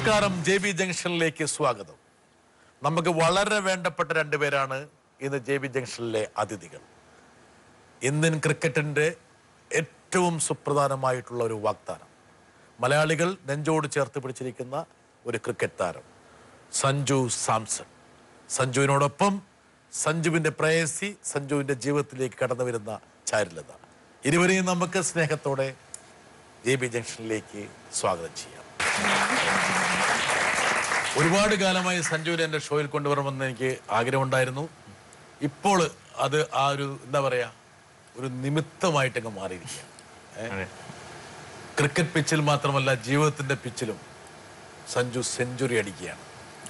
നമസ്കാരം JB ജംഗ്ഷനിലേക്ക് സ്വാഗതം. നമുക്ക് വളരെ വേണ്ടപ്പെട്ട രണ്ടുപേരാണ് ഇന്ന് JB ജംഗ്ഷനിലെ അതിഥികൾ. ഇന്ത്യൻ ക്രിക്കറ്റിന്റെ ഏറ്റവും സുപ്രധാനമായിട്ടുള്ള ഒരു വാഗ്ദാനം, മലയാളികൾ നെഞ്ചോട് ചേർത്ത് പിടിച്ചിരിക്കുന്ന ഒരു ക്രിക്കറ്റ് താരം സഞ്ജു സാംസൺ. സഞ്ജുവിനോടൊപ്പം സഞ്ജുവിന്റെ പ്രേയസി, സഞ്ജുവിന്റെ ജീവിതത്തിലേക്ക് കടന്നു വരുന്ന ചാരുലത. ഇരുവരെയും നമുക്ക് സ്നേഹത്തോടെ JB ജംഗ്ഷനിലേക്ക് സ്വാഗതം ചെയ്യാം. ഒരുപാട് കാലമായി സഞ്ജുവിനെ എൻ്റെ ഷോയിൽ കൊണ്ടുവരണമെന്ന് എനിക്ക് ആഗ്രഹമുണ്ടായിരുന്നു. ഇപ്പോൾ അത് ആ ഒരു എന്താ പറയാ, ഒരു നിമിത്തമായിട്ടങ്ങ് മാറിയിരിക്കുകയാണ്. ക്രിക്കറ്റ് പിച്ചിൽ മാത്രമല്ല, ജീവിതത്തിന്റെ പിച്ചിലും സഞ്ജു സെഞ്ചുറി അടിക്കുകയാണ്.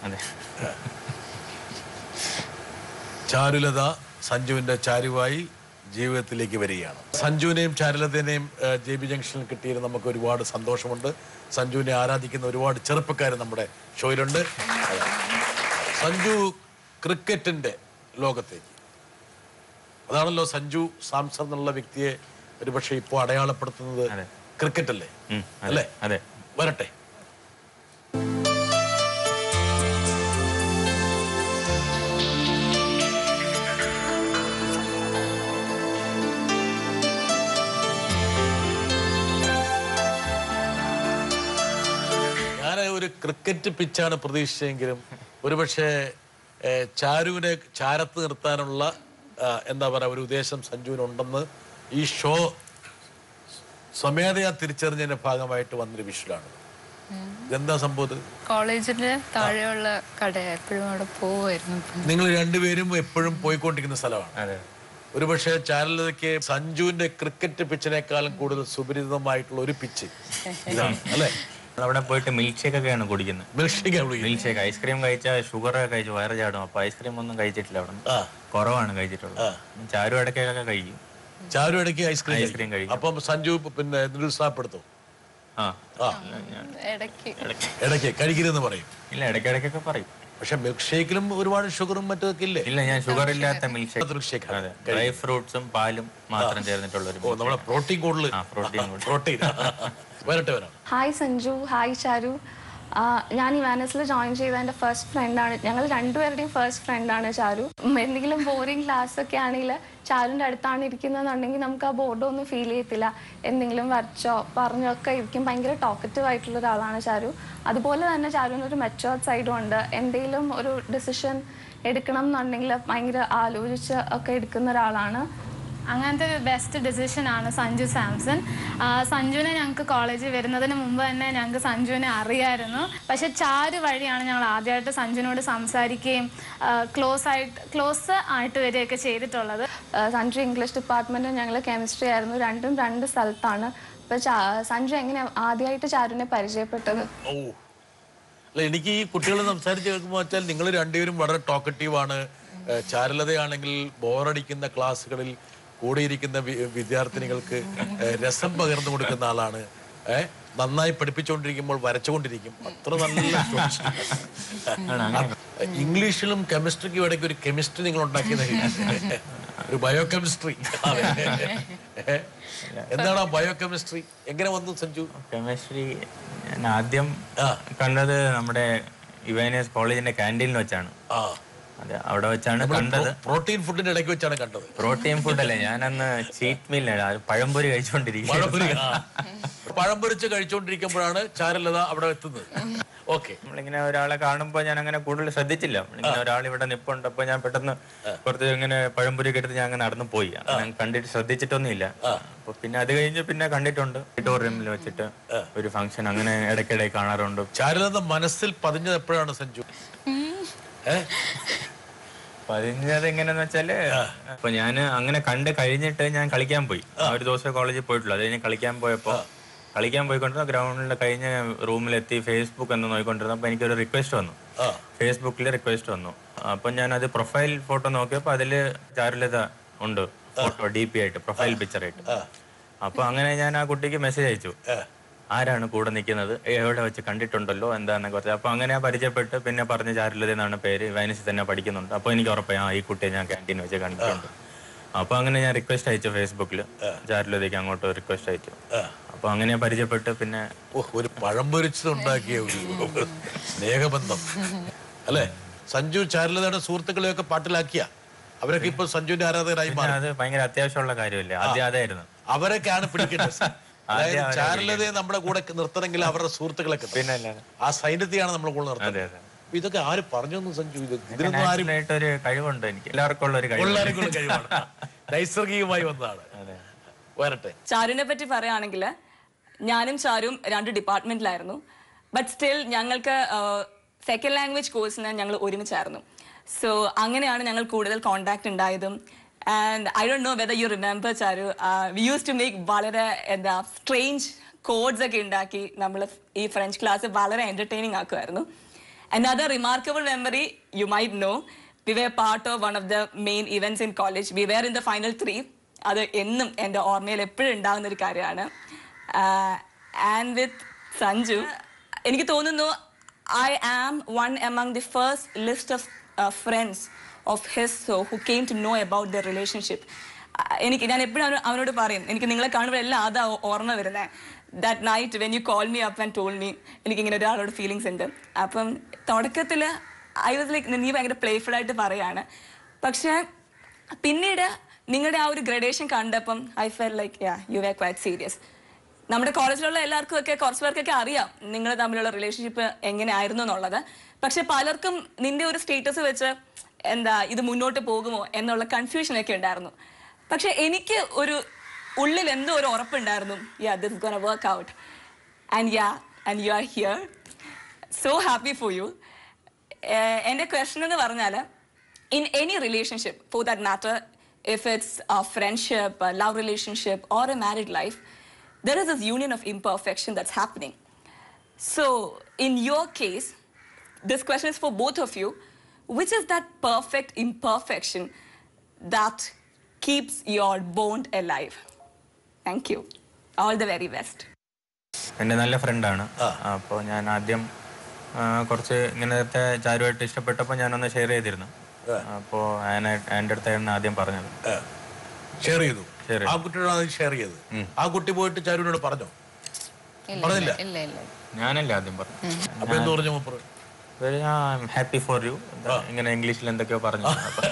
ചാരുലത സഞ്ജുവിന്റെ ചാരുവായി ജീവിതത്തിലേക്ക് വരികയാണ്. സഞ്ജുവിനെയും ചാരുലതനെയും JB ജംഗ്ഷനിൽ കിട്ടിയതിൽ നമുക്ക് ഒരുപാട് സന്തോഷമുണ്ട്. സഞ്ജുവിനെ ആരാധിക്കുന്ന ഒരുപാട് ചെറുപ്പക്കാർ നമ്മുടെ ഷോയിലുണ്ട്. സഞ്ജു ക്രിക്കറ്റിന്റെ ലോകത്തേക്ക്, അതാണല്ലോ സഞ്ജു സാംസൺ എന്നുള്ള വ്യക്തിയെ ഒരുപക്ഷെ ഇപ്പോൾ അടയാളപ്പെടുത്തുന്നത് ക്രിക്കറ്റ് അല്ലേ? അല്ലേ? വരട്ടെ. ഒരു ക്രിക്കറ്റ് പിച്ചാണ് പ്രതീക്ഷിച്ചെങ്കിലും ഒരുപക്ഷെ ചാരുവിനെ ചാരത്ത് നിർത്താനുള്ള എന്താ പറയുക ഒരു ഉദ്ദേശം സഞ്ജുവിനുണ്ടെന്ന് ഈ ഷോ സ്വമേധയാ തിരിച്ചറിഞ്ഞതിന്റെ ഭാഗമായിട്ട് വന്നൊരു വിഷുവാണ്. എന്താ സംഭവം? കോളേജിന്റെ താഴെയുള്ള കട എപ്പോഴും അവിടെ പോവായിരുന്നു. നിങ്ങൾ രണ്ടുപേരും എപ്പോഴും പോയിക്കൊണ്ടിരിക്കുന്ന സ്ഥലമാണ്. ഒരുപക്ഷെ ചാരുലതയ്ക്ക് സഞ്ജുവിന്റെ ക്രിക്കറ്റ് പിച്ചിനേക്കാളും കൂടുതൽ സുപരിചിതമായിട്ടുള്ള ഒരു പിച്ച് ഇതാണ് അല്ലേ? അവിടെ പോയിട്ട് മിൽക്ക് ഷേക്ക് ഒക്കെയാണ് കുടിക്കുന്നത്. മിൽക്ക് ഷേക്ക്, ഐസ്ക്രീം കഴിച്ചാൽ ഷുഗർ കഴിച്ചു വയറ് ചാടും. അപ്പൊ ഐസ്ക്രീം ഒന്നും കഴിച്ചിട്ടില്ല, അവിടെ കുറവാണ് കഴിച്ചിട്ടുള്ളത്. ചാരു ഇടയ്ക്കൊക്കെ കഴിക്കും. ചാരു ഇടയ്ക്ക് ഐസ്ക്രീം കഴിക്കും. അപ്പം സഞ്ജു പിന്നെ നിരുത്സാഹപ്പെടുത്തും. ഇടയ്ക്ക് കഴിക്കരുതെന്ന് പറയും. ഇല്ല, ഇടയ്ക്കിടയ്ക്കൊക്കെ പറയും. പക്ഷെ മിൽക്ക് ഷേക്കിലും ഒരുപാട് ഷുഗറും മറ്റൊക്കെ ഇല്ലേ? ഇല്ല, ഞാൻ ഷുഗർ ഇല്ലാത്ത മിൽക്ക് ഷേക്ക്, ഡ്രൈ ഫ്രൂട്ട്സും പാലും മാത്രം ചേർന്നിട്ടുള്ള നമ്മുടെ പ്രോട്ടീൻ കൂടുതൽ. പ്രോട്ടീൻ വരട്ടെ വരാം. Hi Sanju, hi Charu. ഞാൻ ഈ വാനസിൽ ജോയിൻ ചെയ്ത എൻ്റെ ഫസ്റ്റ് ഫ്രണ്ടാണ്. ഞങ്ങൾ രണ്ടുപേരുടെയും ഫസ്റ്റ് ഫ്രണ്ടാണ് ചാരു. എന്തെങ്കിലും ബോറിംഗ് ക്ലാസ് ഒക്കെ ആണെങ്കിൽ ചാരുവിൻ്റെ അടുത്താണ് ഇരിക്കുന്നതെന്നുണ്ടെങ്കിൽ നമുക്ക് ആ ബോർഡൊന്നും ഫീൽ ചെയ്യത്തില്ല. എന്തെങ്കിലും വരച്ചോ പറഞ്ഞോ ഒക്കെ ഇരിക്കും. ഭയങ്കര ടോക്കറ്റീവ് ആയിട്ടുള്ള ഒരാളാണ് ചാരു. അതുപോലെ തന്നെ ചാരുവിനൊരു മെച്ചുവേർഡ് സൈഡും ഉണ്ട്. എന്തെങ്കിലും ഒരു ഡിസിഷൻ എടുക്കണം എന്നുണ്ടെങ്കിൽ ഭയങ്കര ആലോചിച്ച് ഒക്കെ എടുക്കുന്ന ഒരാളാണ്. അങ്ങനത്തെ ഒരു ബെസ്റ്റ് ഡിസിഷൻ ആണ് സഞ്ജു സാംസൺ. സഞ്ജുവിനെ ഞങ്ങൾക്ക് കോളേജിൽ വരുന്നതിന് മുമ്പ് തന്നെ ഞങ്ങൾക്ക് സഞ്ജുവിനെ അറിയായിരുന്നു. പക്ഷെ ചാരു വഴിയാണ് ഞങ്ങൾ ആദ്യമായിട്ട് സഞ്ജുവിനോട് സംസാരിക്കുകയും ക്ലോസ് ആയിട്ട് വരികയൊക്കെ ചെയ്തിട്ടുള്ളത്. സഞ്ജു ഇംഗ്ലീഷ് ഡിപ്പാർട്ട്മെൻറ്റും ഞങ്ങൾ കെമിസ്ട്രി ആയിരുന്നു. രണ്ടും രണ്ട് സ്ഥലത്താണ്. അപ്പോൾ സഞ്ജു എങ്ങനെ ആദ്യമായിട്ട് ചാരുവിനെ പരിചയപ്പെട്ടത്? എനിക്ക് ഈ കുട്ടികൾ സംസാരിച്ച് കേൾക്കുമ്പോൾ വെച്ചാൽ നിങ്ങൾ രണ്ടുപേരും വളരെ ടോക്കറ്റീവാണ്. ചാരുലതയാണെങ്കിൽ ബോറടിക്കുന്ന ക്ലാസ്സുകളിൽ കൂടിയിരിക്കുന്ന വിദ്യാർത്ഥിനികൾക്ക് രസം പകർന്നു കൊടുക്കുന്ന ആളാണ്. നന്നായി പഠിപ്പിച്ചുകൊണ്ടിരിക്കുമ്പോൾ വരച്ചുകൊണ്ടിരിക്കും. അത്ര നല്ല ഇംഗ്ലീഷിലും കെമിസ്ട്രിക്കും ഇടയ്ക്ക് ഒരു കെമിസ്ട്രി നിങ്ങൾ ഉണ്ടാക്കിയത്, ഒരു ബയോ കെമിസ്ട്രി. എന്താണ് ആ ബയോ കെമിസ്ട്രി? എങ്ങനെ വന്നു സഞ്ജു? കെമിസ്ട്രി ഞാൻ ആദ്യം കണ്ടത് നമ്മുടെ യുവനേഴ്സ് കോളേജിന്റെ ക്യാൻറ്റീനിൽ വെച്ചാണ്. അതെ, അവിടെ വെച്ചാണ് കണ്ടത്. പ്രോട്ടീൻ ഫുഡിന്റെ ഇടയ്ക്ക് വെച്ചാണ് കണ്ടത്. പ്രോട്ടീൻ ഫുഡല്ലേ, ഞാനന്ന് ചീറ്റ് മീലാണ് പഴംപൊരി കഴിച്ചുകൊണ്ടിരിക്കും. പഴംപൊരിച്ച് കഴിച്ചുകൊണ്ടിരിക്കുമ്പോഴാണ് ചാരുലത അവിടെ എത്തുന്നത്. ഓക്കെ, നമ്മളിങ്ങനെ ഒരാളെ കാണുമ്പോൾ ഞാൻ അങ്ങനെ കൂടുതൽ ശ്രദ്ധിച്ചില്ല. നമ്മളിങ്ങനെ ഒരാൾ ഇവിടെ നിപ്പുണ്ട്, അപ്പൊ ഞാൻ പെട്ടെന്ന് കുറച്ച് ഇങ്ങനെ പഴംപൊരി എടുത്ത് ഞാൻ അങ്ങനെ നടന്നു പോയി. അങ്ങനെ കണ്ടിട്ട് ശ്രദ്ധിച്ചിട്ടൊന്നുമില്ല. അപ്പൊ പിന്നെ അത് കഴിഞ്ഞ് പിന്നെ കണ്ടിട്ടുണ്ട് ഓഡിറ്റോറിയമിൽ വെച്ചിട്ട് ഒരു ഫംഗ്ഷൻ, അങ്ങനെ ഇടയ്ക്കിടെ കാണാറുണ്ട്. ചാരുലത മനസ്സിൽ പതിഞ്ഞത് എപ്പോഴാണ് സഞ്ജു? പതിഞ്ഞത് എങ്ങനെയാന്ന് വെച്ചാല്, അപ്പൊ ഞാൻ അങ്ങനെ കണ്ട് കഴിഞ്ഞിട്ട് ഞാൻ കളിക്കാൻ പോയി. ഒരു ദിവസം കോളേജിൽ പോയിട്ടുള്ളൂ. അത് കഴിഞ്ഞ് കളിക്കാൻ പോയിക്കൊണ്ടിരുന്ന ഗ്രൗണ്ടിൽ കഴിഞ്ഞ് റൂമിലെത്തി ഫേസ്ബുക്ക് എന്ന് നോക്കിക്കൊണ്ടിരുന്നു. അപ്പൊ എനിക്കൊരു റിക്വസ്റ്റ് വന്നു, ഫേസ്ബുക്കിൽ റിക്വസ്റ്റ് വന്നു. അപ്പൊ ഞാൻ അത് പ്രൊഫൈൽ ഫോട്ടോ നോക്കിയപ്പോ അതില് ചാരുലത ഉണ്ട്, ഫോട്ടോ DP ആയിട്ട്, പ്രൊഫൈൽ പിക്ചറായിട്ട്. അപ്പൊ അങ്ങനെ ഞാൻ ആ കുട്ടിക്ക് മെസ്സേജ് അയച്ചു, ആരാണ് കൂടെ നിൽക്കുന്നത്, എവിടെ വെച്ച് കണ്ടിട്ടുണ്ടല്ലോ എന്താന്നൊക്കെ പറഞ്ഞു. അപ്പൊ അങ്ങനെ പരിചയപ്പെട്ട് പിന്നെ പറഞ്ഞ ചാരുലത എന്നാണ് പേര്, വയനസിൽ തന്നെ പഠിക്കുന്നുണ്ട്. അപ്പൊ എനിക്ക് ഉറപ്പായി ഈ കുട്ടിയെ ഞാൻ ക്യാൻറ്റീൻ വെച്ച് കണ്ടിട്ടുണ്ട്. അപ്പൊ അങ്ങനെ ഞാൻ റിക്വസ്റ്റ് അയച്ചു ഫേസ്ബുക്കിൽ, ചാരുലതയ്ക്ക് അങ്ങോട്ട് റിക്വസ്റ്റ് അയച്ചു. അപ്പൊ അങ്ങനെ പരിചയപ്പെട്ട് പിന്നെ ഒരു പഴം പൊരിച്ചതുണ്ടാക്കിയ ഒരു സ്നേഹബന്ധം അല്ലേ? സഞ്ജു ചാരുലതയുടെ സുഹൃത്തുക്കളെയൊക്കെ പാട്ടിലാക്കിയ അവരൊക്കെ ഇപ്പൊ സഞ്ജുവിന്റെ ആരാധകരായി മാറി. അത് ഭയങ്കര അത്യാവശ്യമുള്ള കാര്യമല്ലേ, ആദ്യം അതായിരുന്നു. അവരൊക്കെയാണ് പിടിക്കേണ്ടത്. അതായത് ചാരുലതയെ നമ്മുടെ കൂടെ നിർത്തണമെങ്കിൽ അവരുടെ സുഹൃത്തുക്കളൊക്കെ പിന്നെ ആ സൈന്യത്തെയാണ് നമ്മുടെ കൂടെ നിർത്തുന്നത്. ഇതൊക്കെ ആര് പറഞ്ഞു സഞ്ജു? ഇതിനൊന്നും ആരും ഒരു കഴിവുണ്ട്, എനിക്ക് എല്ലാവർക്കും ഉള്ള ഒരു കഴിവാണ്, നൈസർഗികമായി വന്നതാണ്. വരട്ടെ. ചാരുവിനെ പറ്റി പറയുകയാണെങ്കിൽ ഞാനും ചാരും 2 ഡിപ്പാർട്ട്മെന്റിലായിരുന്നു. ബട്ട് സ്റ്റിൽ ഞങ്ങൾക്ക് സെക്കൻഡ് ലാംഗ്വേജ് കോഴ്സിന് ഞങ്ങൾ ഒരുമിച്ചായിരുന്നു. സോ അങ്ങനെയാണ് ഞങ്ങൾ കൂടുതൽ കോണ്ടാക്ട് ഉണ്ടായതും. And I don't know whether you remember Charu, we use to make വളരെ എന്താ സ്ട്രേഞ്ച് കോഡ്സ് ഒക്കെ ഉണ്ടാക്കി നമ്മൾ ഈ ഫ്രഞ്ച് ക്ലാസ് വളരെ എന്റർടൈനിങ് ആക്കുമായിരുന്നു. Another remarkable memory, you might know, we were part of one of the main events in college. We were in the final 3. അത് എന്നും എൻ്റെ ഓർമ്മയിൽ എപ്പോഴും ഉണ്ടാകുന്ന ഒരു കാര്യമാണ്. ആൻഡ് വിത്ത് സഞ്ജു എനിക്ക് തോന്നുന്നു I am one among the first list of friends of his who came to know about their relationship. ഞാൻ എപ്പോഴും അവനോട് പറയും, എനിക്ക് നിങ്ങളെ കാണുമ്പോൾ എല്ലാം അതാ ഓർമ്മ വരുന്നത്. That night when you call me up and told me എനിക്കിങ്ങനെ ഒരാളോട് ഫീലിങ്സ് ഉണ്ട്. അപ്പം തുടക്കത്തിൽ ഐ വാസ് ലൈക്ക് നീ ഭയങ്കര പ്ലേഫുൾ ആയിട്ട് പറയാണ്. പക്ഷേ പിന്നീട് നിങ്ങളുടെ ആ ഒരു ഗ്രഡേഷൻ കണ്ടപ്പം I felt like you were quite serious. നമ്മുടെ കോളേജിലുള്ള എല്ലാവർക്കും ഒക്കെ കുറച്ച് പേർക്കൊക്കെ അറിയാം നിങ്ങൾ തമ്മിലുള്ള റിലേഷൻഷിപ്പ് എങ്ങനെയായിരുന്നു എന്നുള്ളത്. പക്ഷെ പലർക്കും നിന്റെ ഒരു സ്റ്റേറ്റസ് വെച്ച് എന്താ ഇത് മുന്നോട്ട് പോകുമോ എന്നുള്ള കൺഫ്യൂഷനൊക്കെ ഉണ്ടായിരുന്നു. പക്ഷെ എനിക്ക് ഒരു ഉള്ളിൽ എന്തോ ഒരു ഉറപ്പുണ്ടായിരുന്നു, this is gonna work out. And you are here. So happy for you. എൻ്റെ ക്വസ്റ്റൻ എന്ന് പറഞ്ഞാൽ in any relationship for that matter, if it's a friendship, a love relationship or a married life, there is this union of imperfection that's happening. So in your case, this question is for both of you. Which is that perfect imperfection that keeps your bond alive? Thank you. All the very best. എൻ്റെ നല്ല ഫ്രണ്ടാണ്. അപ്പോൾ ഞാൻ ആദ്യം കുറച്ച് ഇങ്ങനത്തെ ചാരുമായിട്ട് ഇഷ്ടപ്പെട്ടപ്പോൾ ഞാനൊന്ന് share ചെയ്തിരുന്നു. അപ്പോൾ എൻ്റെ അടുത്തായിരുന്നു ആദ്യം പറഞ്ഞത്. ഷെയർ ചെയ്തു. ആ കുട്ടിയോട് ഷെയർ ചെയ്ത് ആ കുട്ടി പോയിട്ട് ചാരുവിനോട് പറഞ്ഞോ? പറഞ്ഞില്ല. ഞാനല്ലേ ആദ്യം പറഞ്ഞു. അപ്പൊ എന്ത് പറഞ്ഞു മൂപ്പർ? ഹാപ്പി ഫോർ യു ഇങ്ങനെ ഇംഗ്ലീഷിൽ എന്തൊക്കെയോ പറഞ്ഞു.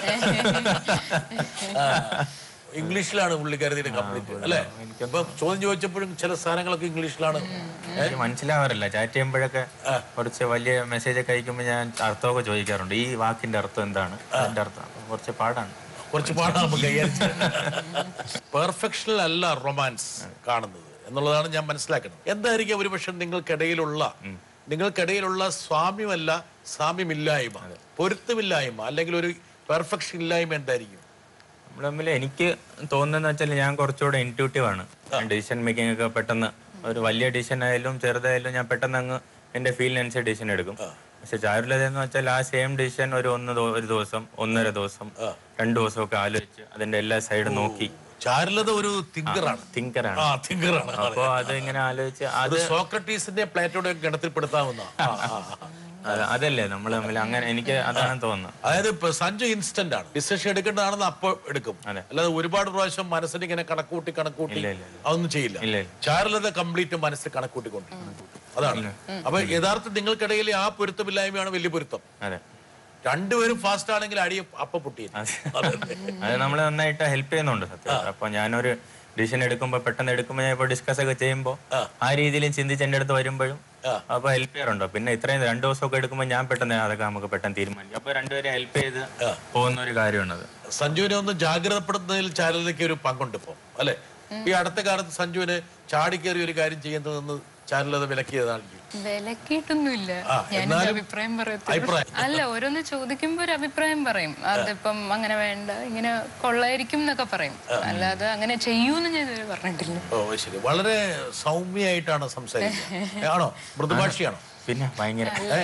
ഇംഗ്ലീഷിലാണ് പുള്ളിക്കാരത്തിന്റെ കംപ്ലീറ്റ് അല്ലേ? ഇപ്പൊ ചോദ്യം ചോദിച്ചപ്പോഴും ചില സാധനങ്ങളൊക്കെ ഇംഗ്ലീഷിലാണ്. മനസ്സിലാവാറില്ല. ചാറ്റ് ചെയ്യുമ്പോഴൊക്കെ കുറച്ച് വലിയ മെസ്സേജ് ഒക്കെ അയക്കുമ്പോൾ ഞാൻ അർത്ഥമൊക്കെ ചോദിക്കാറുണ്ട്. ഈ വാക്കിന്റെ അർത്ഥം എന്താണ്, അതിന്റെ അർത്ഥം കുറച്ച് പാടാണ് നമുക്ക് കൈകാര്യം. പെർഫെക്ഷനിൽ അല്ല റൊമാൻസ് കാണുന്നത് എന്നുള്ളതാണ് ഞാൻ മനസ്സിലാക്കുന്നത്. എന്തായിരിക്കും ഒരുപക്ഷെ നിങ്ങൾക്കിടയിലുള്ള സ്വാമ്യമല്ല സാമ്യമില്ലായ്മ, പൊരുത്തമില്ലായ്മ, അല്ലെങ്കിൽ ഒരു പെർഫെക്ഷൻ ഇല്ലായ്മ എന്തായിരിക്കും? നമ്മൾ തമ്മിൽ എനിക്ക് തോന്നുന്നതെന്ന് വെച്ചാൽ ഞാൻ കുറച്ചുകൂടെ ഇൻറ്റ്യൂട്ടീവ് ആണ്. ഡിസിഷൻ മേക്കിംഗ് ഒക്കെ പെട്ടെന്ന് ഒരു വലിയ ഡിസിഷൻ ആയാലും ചെറുതായാലും ഞാൻ പെട്ടെന്ന് അങ്ങ് എൻ്റെ ഫീലിനനുസരിച്ച് ഡിസിഷൻ എടുക്കും. പക്ഷെ ചാരുലതെന്ന് വെച്ചാൽ ആ സെയിം ഡിസിഷൻ ഒരു ദിവസം 1.5 ദിവസം 2 ദിവസമൊക്കെ ആലോചിച്ച് അതിന്റെ എല്ലാ സൈഡും നോക്കി. ചാരുലത ഒരു തിങ്കറാണ്. അപ്പൊ അത് ഇങ്ങനെ ആലോചിച്ച് അത് സോക്രട്ടീസിന്റെ പ്ലേറ്റോടെ ഗണത്തിൽപ്പെടുത്താവുന്ന അതല്ലേ നമ്മൾ തമ്മിൽ. അങ്ങനെ എനിക്ക് അതാണ് തോന്നുന്നത്. അതായത് ഇപ്പൊ സഞ്ജു ഇൻസ്റ്റന്റ് ആണ്, ഡിസിഷൻ എടുക്കേണ്ടതാണെന്ന് അപ്പൊ എടുക്കും. അല്ലാതെ ഒരുപാട് പ്രാവശ്യം മനസ്സിന് ഇങ്ങനെ കണക്കൂട്ടി അതൊന്നും ചെയ്യില്ല. ചാരുലത കംപ്ലീറ്റ് മനസ്സിൽ കണക്കൂട്ടിക്കൊണ്ട് അതാണ്. അപ്പൊ യഥാർത്ഥം നിങ്ങൾക്കിടയിൽ ആ പൊരുത്തമില്ലായ്മയാണ് വലിയ പൊരുത്തം. രണ്ടുപേരും ഫാസ്റ്റ് ആണെങ്കിൽ അടി അപ്പൊ പൊട്ടി. അത് നമ്മളെ നന്നായിട്ട് ഹെൽപ്പ് ചെയ്യുന്നുണ്ട് സത്യം. അപ്പൊ ഞാനൊരു ഡിസിഷൻ എടുക്കുമ്പോൾ പെട്ടെന്ന് എടുക്കുമ്പോൾ ഞാൻ ഇപ്പൊ ഡിസ്കസ് ഒക്കെ ചെയ്യുമ്പോൾ ആ രീതിയിലും ചിന്തിച്ച് എൻ്റെ അടുത്ത് വരുമ്പോഴും അപ്പൊ ഹെൽപ്പ് ചെയ്യാറുണ്ടോ. പിന്നെ ഇത്രയും 2 ദിവസമൊക്കെ എടുക്കുമ്പോൾ ഞാൻ പെട്ടെന്ന് അതൊക്കെ നമുക്ക് പെട്ടെന്ന് തീരുമാനിക്കും. അപ്പൊ രണ്ടുപേരെ ഹെൽപ്പ് ചെയ്ത് പോകുന്ന ഒരു കാര്യമാണത്. സഞ്ജുവിനെ ഒന്ന് ജാഗ്രതപ്പെടുത്തുന്നതിൽ ചാരുലതയ്ക്ക് ഒരു പങ്കുണ്ട് ഇപ്പൊ അല്ലെ? ഈ അടുത്ത കാലത്ത് സഞ്ജുവിന് ചാടിക്കേറി ഒരു കാര്യം ചെയ്യുന്നതെന്ന് ചാരുലത വിലക്കിയതാണ്. വിലക്കിയിട്ടൊന്നുമില്ല. ഞാൻ അഭിപ്രായം പറയത്തില്ല. അല്ല, ഓരോന്ന് ചോദിക്കുമ്പോ ഒരു അഭിപ്രായം പറയും. അതിപ്പം അങ്ങനെ വേണ്ട, ഇങ്ങനെ കൊള്ളായിരിക്കും എന്നൊക്കെ പറയും. അല്ലാതെ അങ്ങനെ ചെയ്യൂന്ന് ഞാൻ ഇതുവരെ പറഞ്ഞിട്ടില്ല. ഓ ശരി. വളരെ സൗമ്യമായിട്ടാണ് സംസാരിക്കുന്നത്. ആണോ? മൃദുഭാഷിയാണോ? പിന്നെ ഭയങ്കര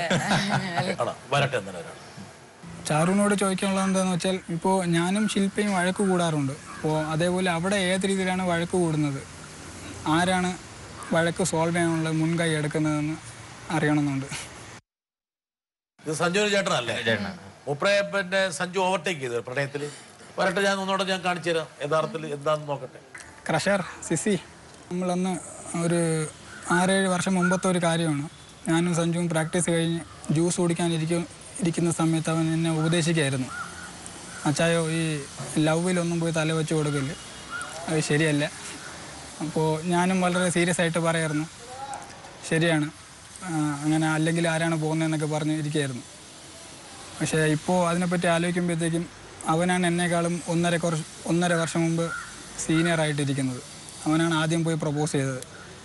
വരട്ടെ എന്നൊരാൾ. ചാരുവിനോട് ചോദിക്കാനുള്ളത് എന്താണെന്ന് വെച്ചാൽ, ഇപ്പോൾ ഞാനും ശില്പയും വഴക്ക് കൂടാറുണ്ട്. അപ്പോൾ അതേപോലെ അവിടെ ഏത് രീതിയിലാണ് വഴക്ക് കൂടുന്നത്, ആരാണ് വഴക്ക് സോൾവ് ചെയ്യാനുള്ള മുൻകൈ എടുക്കുന്നതെന്ന് അറിയണമെന്നുണ്ട്. ഇത് സഞ്ജുവിന് ചേട്ടനല്ലേ? മൂപ്പരെ പിന്നെ സഞ്ജു ഓവർടേക്ക് ചെയ്തു പ്രണയത്തില്. വരട്ടെ, ഞാൻ ഒന്നുകൂടെ ഞാൻ കാണിച്ചു തരാം യഥാർത്ഥത്തിൽ എന്താണെന്ന് നോക്കട്ടെ. ക്രഷർ സിസി നമ്മളന്ന് ഒരു 6-7 വർഷം മുമ്പത്തെ ഒരു കാര്യമാണ്. ഞാനും സഞ്ജുവും പ്രാക്ടീസ് കഴിഞ്ഞ് ജ്യൂസ് കുടിക്കാനിരിക്കുന്ന സമയത്ത് അവൻ എന്നെ ഉപദേശിക്കുകയായിരുന്നു, അച്ചായോ ഈ ലവിലൊന്നും പോയി തല വെച്ച് കൊടുക്കില്ല, അത് ശരിയല്ല. അപ്പോൾ ഞാനും വളരെ സീരിയസ് ആയിട്ട് പറയായിരുന്നു, ശരിയാണ്, അങ്ങനെ അല്ലെങ്കിൽ ആരാണ് പോകുന്നതെന്നൊക്കെ പറഞ്ഞ് ഇരിക്കുകയായിരുന്നു. പക്ഷേ ഇപ്പോൾ അതിനെപ്പറ്റി ആലോചിക്കുമ്പോഴത്തേക്കും അവനാണ് എന്നെക്കാളും 1.5 വർഷം മുമ്പ് സീനിയറായിട്ടിരിക്കുന്നത്. അവനാണ് ആദ്യം പോയി പ്രപ്പോസ് ചെയ്തത്.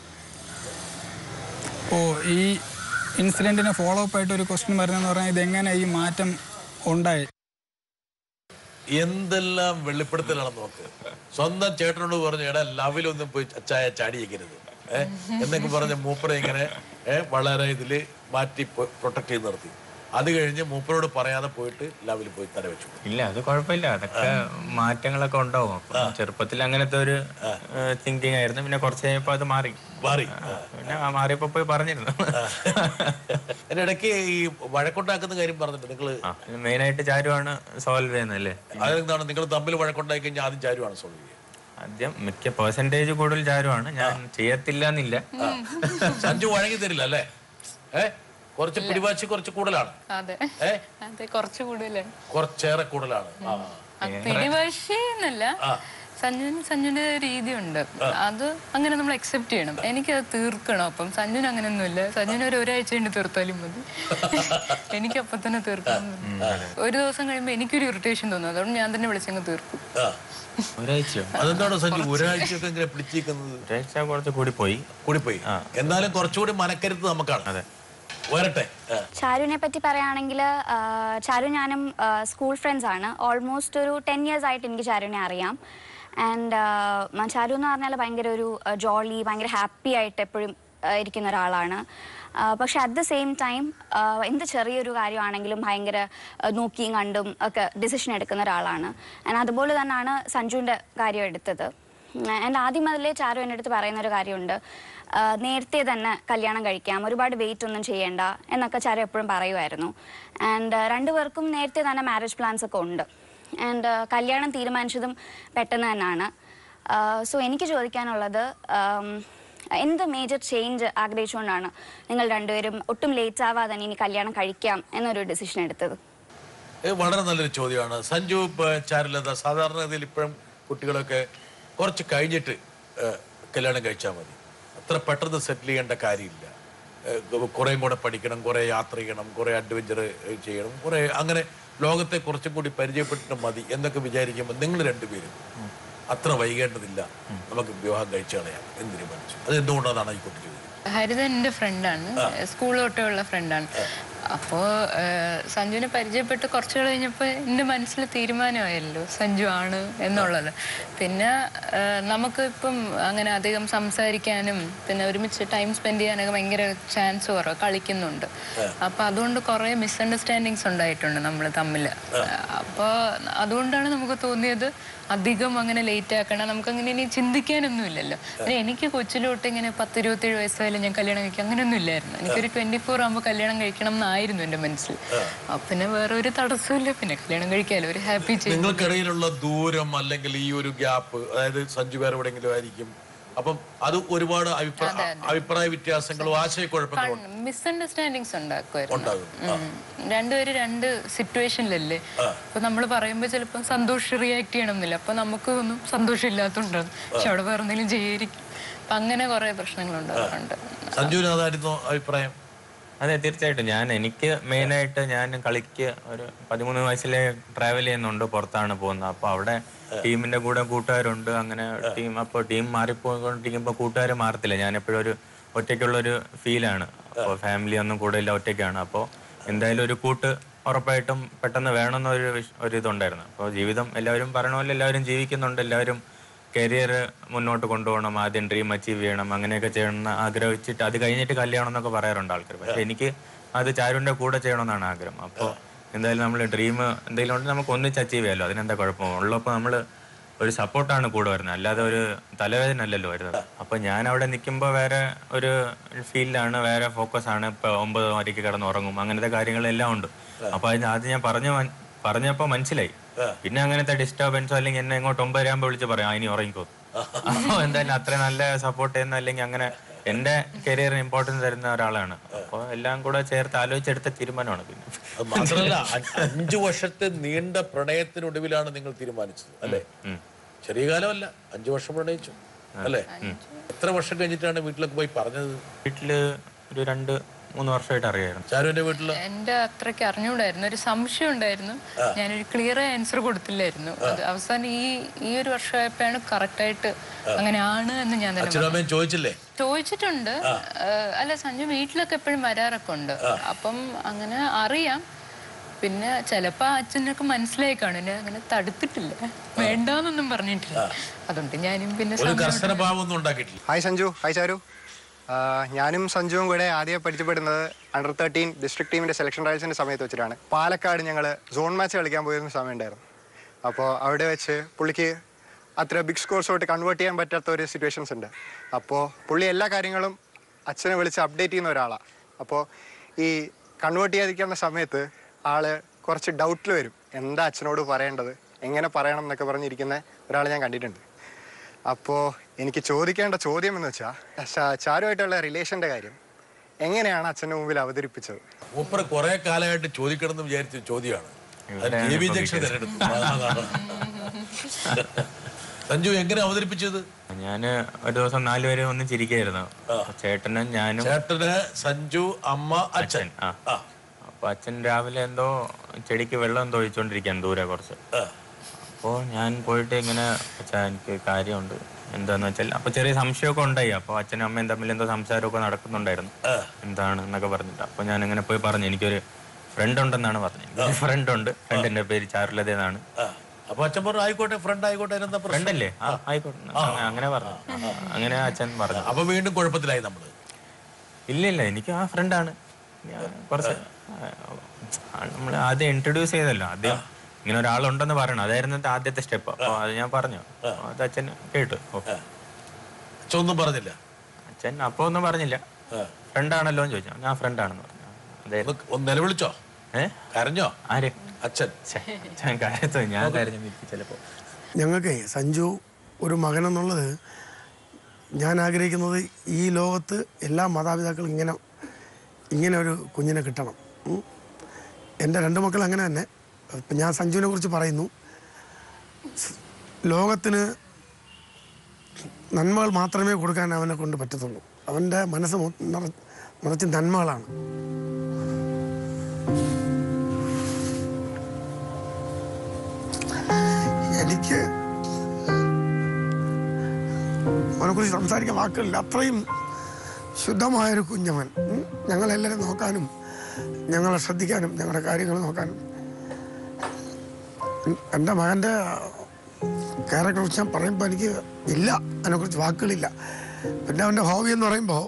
അപ്പോൾ ഈ ഇൻസിഡൻറ്റിന് ഫോളോ അപ്പ് ആയിട്ട് ഒരു ക്വസ്റ്റ്യൻ വരുന്നതെന്ന് പറഞ്ഞാൽ ഇതെങ്ങനെ ഈ മാറ്റം ഉണ്ടായി? എന്തെല്ലാം വെളിപ്പെടുത്തലാണ് നോക്ക്. സ്വന്തം ചേട്ടനോട് പറഞ്ഞു, എടാ ലവിലൊന്നും പോയി ചായ ചാടിയേക്കരുത് എന്നൊക്കെ പറഞ്ഞ മൂപ്പരെ ഇങ്ങനെ വളരെ ഇതിൽ മാറ്റി പ്രൊട്ടക്ട് ചെയ്ത് നിർത്തി. അത് കഴിഞ്ഞ് മൂപ്പരോട് പറയാതെ പോയിട്ട് ലവിൽ പോയി തല വെച്ചു. ഇല്ല, അത് കുഴപ്പമില്ല, അതൊക്കെ മാറ്റങ്ങളൊക്കെ ഉണ്ടാവും. ചെറുപ്പത്തിൽ അങ്ങനത്തെ ഒരു തിങ്കിങ് ആയിരുന്നു. പിന്നെ കുറച്ച് കഴിഞ്ഞപ്പോൾ അത് മാറി. പിന്നെ മാറിയപ്പോ പോയി പറഞ്ഞിരുന്നു. അതിന്റെ ഇടയ്ക്ക് ഈ വഴക്കുണ്ടാക്കുന്ന കാര്യം പറഞ്ഞിട്ട് നിങ്ങള് മെയിനായിട്ട് ചാരുവാണ് സോൾവ് ചെയ്യുന്നല്ലേ? അതെന്താണ്, നിങ്ങൾ തമ്മിൽ വഴക്കുണ്ടായി കഴിഞ്ഞാൽ ആദ്യം ചാരുവാണ് സോൾവ് ചെയ്യുക? ആദ്യം മിക്ക പെർസെന്റേജ് കൂടുതൽ ചാരുവാണ്, ഞാൻ ചെയ്യത്തില്ല എന്നില്ല. സഞ്ജു വഴങ്ങി തരില്ല അല്ലേ? കുറച്ച് പിടിവാശി കുറച്ച് കൂടുതലാണ്. കുറച്ച് കൂടുതലാണ്, കുറച്ചേറെ കൂടുതലാണ്. പിടിവാശി എന്നല്ല, സഞ്ജുവിന്റെ രീതിയുണ്ട്, അത് അങ്ങനെ നമ്മൾ അക്സെപ്റ്റ് ചെയ്യണം. എനിക്കത് തീർക്കണം. അപ്പം സഞ്ജുന് അങ്ങനെയൊന്നുമില്ല. സഞ്ജുന് ഒരാഴ്ച കൊണ്ട് തീർത്താലും മതി, എനിക്കപ്പം തന്നെ തീർക്കണം. ഒരു ദിവസം കഴിയുമ്പോൾ എനിക്കൊരു ഇറിറ്റേഷൻ തോന്നും, അതുകൊണ്ട് ഞാൻ തന്നെ വിളിച്ചങ്ങ് തീർക്കും. അതെന്താണോ സഞ്ജു ഒരാഴ്ചയൊക്കെ ഇങ്ങനെ പിടിച്ചിരിക്കുന്നത്? ഒരാഴ്ച കുറച്ച് കൂടിപ്പോയി. എന്നാലും കുറച്ചുകൂടി മനക്കരുത്ത് നമുക്കാണ്. അതെ, വരട്ടെ. ചാരുവിനെ പറ്റി പറയുകയാണെങ്കിൽ ചാരു ഞാനും സ്കൂൾ ഫ്രണ്ട്സ് ആണ്. ഓൾമോസ്റ്റ് ഒരു 10 years ആയിട്ട് എനിക്ക് ചാരുവിനെ അറിയാം. ആൻഡ് ചാരു എന്ന് പറഞ്ഞാൽ ഭയങ്കര ഒരു ജോളി, ഭയങ്കര ഹാപ്പി ആയിട്ട് എപ്പോഴും ഇരിക്കുന്ന ഒരാളാണ്. പക്ഷെ അറ്റ് ദ സെയിം ടൈം എന്ത് ചെറിയൊരു കാര്യമാണെങ്കിലും ഭയങ്കര നോക്കിയും കണ്ടും ഒക്കെ ഡിസിഷൻ എടുക്കുന്ന ഒരാളാണ്. ആൻഡ് അതുപോലെ തന്നെയാണ് സഞ്ജുവിൻ്റെ കാര്യം എടുത്തത്. ആൻഡ് ആദ്യം മുതലേ ചാരു എൻ്റെ അടുത്ത് പറയുന്നൊരു കാര്യമുണ്ട്, നേരത്തെ തന്നെ കല്യാണം കഴിക്കാം, ഒരുപാട് വെയിറ്റ് ഒന്നും ചെയ്യേണ്ട എന്നൊക്കെ ചാരു എപ്പോഴും പറയുമായിരുന്നു. ആൻഡ് രണ്ടുപേർക്കും നേരത്തെ തന്നെ മാരേജ് പ്ലാൻസ് ഒക്കെ ഉണ്ട്. ആൻഡ് കല്യാണം തീരുമാനിച്ചതും പെട്ടെന്ന് തന്നെയാണ്. സോ എനിക്ക് ചോദിക്കാനുള്ളത്, എന്ത് മേജർ ചേഞ്ച് ആഗ്രഹിച്ചുകൊണ്ടാണ് നിങ്ങൾ രണ്ടുപേരും ഒട്ടും ലേറ്റ് ആവാതെ തന്നെ ഇനി കല്യാണം കഴിക്കാം എന്നൊരു ഡിസിഷൻ എടുത്തത്? വളരെ നല്ലൊരു ചോദ്യമാണ്. സഞ്ജു ചാരുലത, സാധാരണഗതിയിൽ ഇപ്പോഴും കുട്ടികളൊക്കെ കുറച്ച് കഴിഞ്ഞിട്ട് കല്യാണം കഴിച്ചാൽ മതി, അത്ര പെട്ടെന്ന് സെറ്റിൽ ചെയ്യേണ്ട കാര്യമില്ല. കുറേ കൂടെ പഠിക്കണം, കുറേ യാത്ര ചെയ്യണം, കുറേ അഡ്വഞ്ചർ ചെയ്യണം, കുറേ അങ്ങനെ ലോകത്തെ കുറച്ചും കൂടി പരിചയപ്പെട്ടിട്ട് മതി എന്നൊക്കെ വിചാരിക്കുമ്പോൾ നിങ്ങൾ രണ്ടുപേരും അത്ര വൈകേണ്ടതില്ല, നമുക്ക് വിവാഹം കഴിച്ചു കളയാം എന്ന് തീരുമാനിച്ചു. അത് എന്തുകൊണ്ടാണ് ഈ കുട്ടി ചോദിച്ചത്? ഹരിത എൻ്റെ ഫ്രണ്ടാണ്, സ്കൂൾ തൊട്ടുള്ള ഫ്രണ്ടാണ്. അപ്പോൾ സഞ്ജുവിനെ പരിചയപ്പെട്ട് കുറച്ച് കഴിഞ്ഞപ്പോൾ എൻ്റെ മനസ്സിൽ തീരുമാനമായല്ലോ സഞ്ജു ആണ് എന്നുള്ളത്. പിന്നെ നമുക്ക് ഇപ്പം അങ്ങനെ അധികം സംസാരിക്കാനും പിന്നെ ഒരുമിച്ച് ടൈം സ്പെൻഡ് ചെയ്യാനൊക്കെ ഭയങ്കര ചാൻസ് കുറവ്, കളിക്കുന്നുണ്ട്. അപ്പോൾ അതുകൊണ്ട് കുറേ മിസ്അണ്ടർസ്റ്റാൻഡിങ്സ് ഉണ്ടായിട്ടുണ്ട് നമ്മൾ തമ്മിൽ. അപ്പോൾ അതുകൊണ്ടാണ് നമുക്ക് തോന്നിയത് അധികം അങ്ങനെ ലേറ്റ് ആക്കണം, നമുക്കങ്ങനെ ഇനി ചിന്തിക്കാനൊന്നുമില്ലല്ലോ. പിന്നെ എനിക്ക് കൊച്ചിലോട്ട് ഇങ്ങനെ 10-27 വയസ്സായാലും ഞാൻ കല്യാണം കഴിക്കും അങ്ങനെയൊന്നും ഇല്ലായിരുന്നു. എനിക്കൊരു 24 ആകുമ്പോൾ കല്യാണം കഴിക്കണം എന്നായിരുന്നു എൻ്റെ മനസ്സിൽ. പിന്നെ വേറെ ഒരു തടസ്സമില്ല, പിന്നെ കല്യാണം കഴിക്കാമല്ലോ, ഒരു ഹാപ്പി. നിങ്ങൾക്കിടയിലുള്ള ദൂരം അല്ലെങ്കിൽ ഈ ഒരു ഗ്യാപ്പ്, അതായത് സഞ്ജു വേറെ എവിടെയെങ്കിലും ആയിരിക്കും, അപ്പം അത് ഒരുപാട് അഭിപ്രായ വ്യത്യാസങ്ങളും ആശയക്കുഴപ്പങ്ങളും മിസ്അണ്ടർസ്റ്റാൻഡിങ്സ് ഉണ്ടാക്കുമായിരുന്നു. രണ്ടുപേരും രണ്ട് സിറ്റുവേഷനിലല്ലേ. അപ്പൊ നമ്മൾ പറയുമ്പോൾ ചിലപ്പോൾ സന്തോഷം റിയാക്ട് ചെയ്യണമെന്നില്ല, അപ്പൊ നമുക്ക് ഒന്നും സന്തോഷം ഇല്ലാത്തതുണ്ടാകും, പക്ഷെ അവിടെ വേറെ എന്തെങ്കിലും ചെയ്യായിരിക്കും. അപ്പൊ അങ്ങനെ കുറെ പ്രശ്നങ്ങൾ ഉണ്ടാകാറുണ്ട്. സഞ്ജുവിന് അതായിരുന്നു അഭിപ്രായം? അതെ, തീർച്ചയായിട്ടും. എനിക്ക് മെയിനായിട്ട് ഞാൻ കളിക്ക് ഒരു 13 വയസ്സിലെ ട്രാവൽ ചെയ്യുന്നുണ്ട്, പുറത്താണ് പോകുന്നത്. അപ്പോൾ അവിടെ ടീമിൻ്റെ കൂടെ കൂട്ടുകാരുണ്ട്, അങ്ങനെ ടീം മാറിപ്പോയിക്കൊണ്ടിരിക്കുമ്പോൾ കൂട്ടുകാർ മാറത്തില്ല. ഞാൻ എപ്പോഴും ഒരു ഒറ്റയ്ക്കുള്ളൊരു ഫീലാണ്. അപ്പോൾ ഫാമിലി ഒന്നും കൂടെ ഇല്ല, ഒറ്റയ്ക്കാണ്. അപ്പോൾ എന്തായാലും ഒരു കൂട്ട് ഉറപ്പായിട്ടും പെട്ടെന്ന് വേണമെന്നൊരു ഇതുണ്ടായിരുന്നു. അപ്പോൾ ജീവിതം എല്ലാവരും പറയണ പോലെ എല്ലാവരും ജീവിക്കുന്നുണ്ട്, എല്ലാവരും കരിയർ മുന്നോട്ട് കൊണ്ടുപോകണം, ആദ്യം ഡ്രീം അച്ചീവ് ചെയ്യണം, അങ്ങനെയൊക്കെ ചെയ്യണമെന്ന് ആഗ്രഹിച്ചിട്ട് അത് കഴിഞ്ഞിട്ട് കല്യാണം എന്നൊക്കെ പറയാറുണ്ട് ആൾക്കാർ. പക്ഷെ എനിക്ക് അത് ചാരുവിൻ്റെ കൂടെ ചെയ്യണമെന്നാണ് ആഗ്രഹം. അപ്പോൾ എന്തായാലും നമ്മൾ ഡ്രീം എന്തെങ്കിലും ഉണ്ടെങ്കിൽ നമുക്ക് ഒന്നിച്ച് അച്ചീവ് ചെയ്യാമല്ലോ, അതിനെന്താ കുഴപ്പം? ഉള്ളപ്പോൾ നമ്മൾ ഒരു സപ്പോർട്ടാണ് കൂടെ വരുന്നത്, അല്ലാതെ ഒരു തലവേദന അല്ലല്ലോ വരുന്നത്. അപ്പോൾ ഞാൻ അവിടെ നിൽക്കുമ്പോൾ വേറെ ഒരു ഫീൽഡാണ്, വേറെ ഫോക്കസാണ്. ഇപ്പോൾ 9 മണിക്ക് കിടന്ന് ഉറങ്ങും, അങ്ങനത്തെ കാര്യങ്ങളെല്ലാം ഉണ്ട്. അപ്പോൾ ആദ്യം ഞാൻ പറഞ്ഞപ്പോൾ മനസ്സിലായി പിന്നെ അങ്ങനത്തെ ഡിസ്റ്റർബൻസോ അല്ലെങ്കിൽ എന്നെ ഇങ്ങോട്ട് 9 ആകുമ്പോൾ വിളിച്ച് പറയാം ഇനി ഉറങ്ങിക്കോ. അപ്പോൾ എന്തായാലും അത്ര നല്ല സപ്പോർട്ട് ചെയ്യുന്ന അല്ലെങ്കിൽ അങ്ങനെ എന്റെ കരിയറിന് ഇമ്പോർട്ടൻസ് തരുന്ന ഒരാളാണ്. അപ്പോൾ എല്ലാം കൂടെ ചേർത്ത് ആലോചിച്ചെടുത്ത തീരുമാനമാണ്. പിന്നെ മാത്രമല്ല 5 വർഷത്തെ നീണ്ട പ്രണയത്തിനൊടുവിലാണ് നിങ്ങൾ തീരുമാനിച്ചത് അല്ലേ? ചെറിയ കാലമല്ല, 5 വർഷം പ്രണയിച്ചു അല്ലേ? എത്ര വർഷം കഴിഞ്ഞിട്ടാണ് വീട്ടിലൊക്കെ പോയി പറഞ്ഞത്? വീട്ടില് ഒരു 2-3 വർഷമായിട്ട് അറിയായിരുന്നു. ചാരുവിന്റെ വീട്ടില് എന്റെ അത്രയ്ക്ക് അറിഞ്ഞൂടായിരുന്നു, ഒരു സംശയം ഉണ്ടായിരുന്നു. ഞാനൊരു ക്ലിയർ ആൻസർ കൊടുത്തില്ലായിരുന്നു. അത് അവസാനം ഈ ഒരു വർഷമായപ്പോഴാണ് കറക്റ്റായിട്ട് അങ്ങനെയാണ് എന്ന് ഞാൻ തന്നെ ചോദിച്ചിട്ടുണ്ട്. അല്ല, സഞ്ജു വീട്ടിലൊക്കെ എപ്പോഴും വരാറൊക്കെ ഉണ്ട്. അപ്പം അങ്ങനെ അറിയാം. പിന്നെ ചിലപ്പോ അച്ഛനൊക്കെ മനസ്സിലായി കാണും, അങ്ങനെ തടുത്തിട്ടില്ല, വേണ്ടാന്നൊന്നും പറഞ്ഞിട്ടില്ല. അതുകൊണ്ട് ഞാനും പിന്നെ ഹായ് സഞ്ജു, ഹായ് ചാരു. ഞാനും സഞ്ജുവും കൂടെ ആദ്യം പരിചയപ്പെടുന്നത് അണ്ടർ 13 ഡിസ്ട്രിക്ട് ടീമിന്റെ സെലക്ഷൻ ട്രയൽസിന്റെ സമയത്ത് വെച്ചിട്ടാണ്. പാലക്കാട് ഞങ്ങൾ സോൺ മാച്ച് കളിക്കാൻ പോയിരുന്ന സമയം ഉണ്ടായിരുന്നു. അപ്പോൾ അവിടെ വെച്ച് പുള്ളിക്ക് അത്ര ബിഗ് സ്കോർസോട്ട് കൺവേർട്ട് ചെയ്യാൻ പറ്റാത്ത ഒരു സിറ്റുവേഷൻസ് ഉണ്ട്. അപ്പോൾ പുള്ളി എല്ലാ കാര്യങ്ങളും അച്ഛനെ വിളിച്ച് അപ്ഡേറ്റ് ചെയ്യുന്ന ഒരാളാണ്. അപ്പോൾ ഈ കൺവേർട്ട് ചെയ്യാതിരിക്കുന്ന സമയത്ത് ആള് കുറച്ച് ഡൗട്ടിൽ വരും, എന്താ അച്ഛനോട് പറയേണ്ടത്, എങ്ങനെ പറയണം എന്നൊക്കെ പറഞ്ഞിരിക്കുന്ന ഒരാളെ ഞാൻ കണ്ടിട്ടുണ്ട്. അപ്പോൾ എനിക്ക് ചോദിക്കേണ്ട ചോദ്യം എന്ന് വെച്ചാൽ ചാരുമായിട്ടുള്ള റിലേഷന്റെ കാര്യം എങ്ങനെയാണ് അച്ഛൻ്റെ മുമ്പിൽ അവതരിപ്പിച്ചത്? കുറെ കാലമായിട്ട് ചോദിക്കണം എന്ന് വിചാരിച്ച ചോദ്യമാണ്. JB Junction തിരഞ്ഞെടുത്തു. സഞ്ജു എങ്ങനെ അവതരിപ്പിച്ചത്? ഞാന് ഒരു ദിവസം 4 പേര് ഒന്നിച്ചിരിക്കുകയായിരുന്നു. ചേട്ടനും ഞാനും. ചേട്ടന് സഞ്ജു, അമ്മ, അച്ഛൻ. അപ്പൊ അച്ഛൻ രാവിലെ എന്തോ ചെടിക്ക് വെള്ളം എന്തോ ഒഴിച്ചോണ്ടിരിക്കാൻ ദൂരെ കുറച്ച്. അപ്പോൾ ഞാൻ പോയിട്ട് ഇങ്ങനെ അച്ഛാ എനിക്ക് കാര്യമുണ്ട് എന്താന്ന് വെച്ചാൽ, അപ്പൊ ചെറിയ സംശയമൊക്കെ ഉണ്ടായി. അപ്പോൾ അച്ഛനും അമ്മയും തമ്മിൽ എന്തോ സംസാരമൊക്കെ നടക്കുന്നുണ്ടായിരുന്നു, എന്താണ് എന്നൊക്കെ പറഞ്ഞിട്ട്. അപ്പൊ ഞാൻ ഇങ്ങനെ പോയി പറഞ്ഞു, എനിക്കൊരു ഫ്രണ്ട് ഉണ്ടെന്നാണ് പറഞ്ഞത്. ഫ്രണ്ട് ഉണ്ട്, ഫ്രണ്ടിന്റെ പേര് ചാരുലത എന്നാണ്. അപ്പൊ അച്ഛൻ പറഞ്ഞു ആയിക്കോട്ടെ, ഫ്രണ്ട് ആയിക്കോട്ടെ, ഫ്രണ്ട് അല്ലേ, ആയിക്കോട്ടെ അങ്ങനെ പറഞ്ഞു. അങ്ങനെ അച്ഛൻ പറഞ്ഞു. അപ്പൊ വീണ്ടും കുഴപ്പത്തിലായി നമ്മള്. ഇല്ല, എനിക്ക് ആ ഫ്രണ്ടാണ്. കുറച്ച് നമ്മൾ ആദ്യം ഇൻട്രൊഡ്യൂസ് ചെയ്തല്ലോ, ആദ്യം ഇങ്ങനെ ഒരാളുണ്ടെന്ന് പറയണം, അതായിരുന്നു ആദ്യത്തെ സ്റ്റെപ്പ്. അപ്പൊ അത് ഞാൻ പറഞ്ഞു, അത് അച്ഛൻ കേട്ടു. ഒന്നും പറഞ്ഞില്ല അച്ഛൻ? അപ്പൊ ഒന്നും പറഞ്ഞില്ല. ഫ്രണ്ടാണല്ലോ എന്ന് ചോദിച്ചു. ഞാൻ ഫ്രണ്ടാണെന്ന് പറഞ്ഞു. നിലവിളിച്ചോ? കരഞ്ഞോ? ആര്? അച്ഛൻ. ഞാൻ കരഞ്ഞു ചിലപ്പോ. ഞങ്ങൾക്ക് സഞ്ജു ഒരു മകനെന്നുള്ളത് ഞാൻ ആഗ്രഹിക്കുന്നത്, ഈ ലോകത്ത് എല്ലാ മാതാപിതാക്കളും ഇങ്ങനെ ഒരു കുഞ്ഞിനെ കിട്ടണം. എൻ്റെ 2 മക്കൾ അങ്ങനെ തന്നെ. ഇപ്പം ഞാൻ സഞ്ജുവിനെ കുറിച്ച് പറയുന്നു, ലോകത്തിന് നന്മകൾ മാത്രമേ കൊടുക്കാൻ അവനെ കൊണ്ട് പറ്റത്തുള്ളൂ. അവൻ്റെ മനസ്സ് നിറച്ച് നന്മകളാണ്. എനിക്ക് അവനെക്കുറിച്ച് സംസാരിക്കാൻ വാക്കുകളില്ല. അത്രയും ശുദ്ധമായൊരു കുഞ്ഞവൻ. ഞങ്ങളെല്ലാവരും നോക്കാനും ഞങ്ങളെ ശ്രദ്ധിക്കാനും ഞങ്ങളുടെ കാര്യങ്ങൾ നോക്കാനും. എൻ്റെ മകൻ്റെ ക്യാരക്ടറെ കുറിച്ച് ഞാൻ പറയുമ്പോൾ എനിക്ക് ഇല്ല, അതിനെക്കുറിച്ച് വാക്കുകളില്ല. പിന്നെ അവൻ്റെ ഹോബി എന്ന് പറയുമ്പോൾ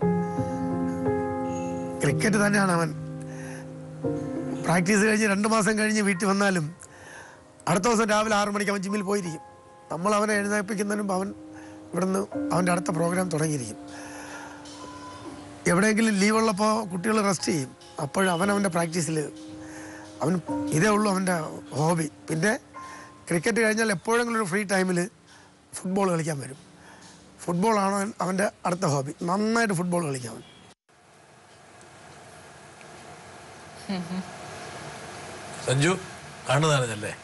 ക്രിക്കറ്റ് തന്നെയാണ്. അവൻ പ്രാക്ടീസ് കഴിഞ്ഞ് 2 മാസം കഴിഞ്ഞ് വീട്ടിൽ വന്നാലും അടുത്ത ദിവസം രാവിലെ 6 മണിക്ക് അവൻ ജിമ്മിൽ പോയിരിക്കും. നമ്മൾ അവനെ എഴുന്നേൽപ്പിക്കുന്നതിനും അവൻ ഇവിടുന്ന് അവൻ്റെ അടുത്ത പ്രോഗ്രാം തുടങ്ങിയിരിക്കും. എവിടെയെങ്കിലും ലീവുള്ളപ്പോൾ കുട്ടികൾ റെസ്റ്റ് ചെയ്യും, അപ്പോഴും അവൻ്റെ പ്രാക്ടീസിൽ അവൻ ഇതേ ഉള്ളൂ അവൻ്റെ ഹോബി. പിന്നെ ക്രിക്കറ്റ് കഴിഞ്ഞാൽ എപ്പോഴെങ്കിലും ഒരു ഫ്രീ ടൈമിൽ ഫുട്ബോൾ കളിക്കാൻ വരും. ഫുട്ബോളാണ് അവൻ്റെ അടുത്ത ഹോബി. നന്നായിട്ട് ഫുട്ബോൾ കളിക്കാൻ അവൻ. സഞ്ജു കാണുന്നതല്ലേ?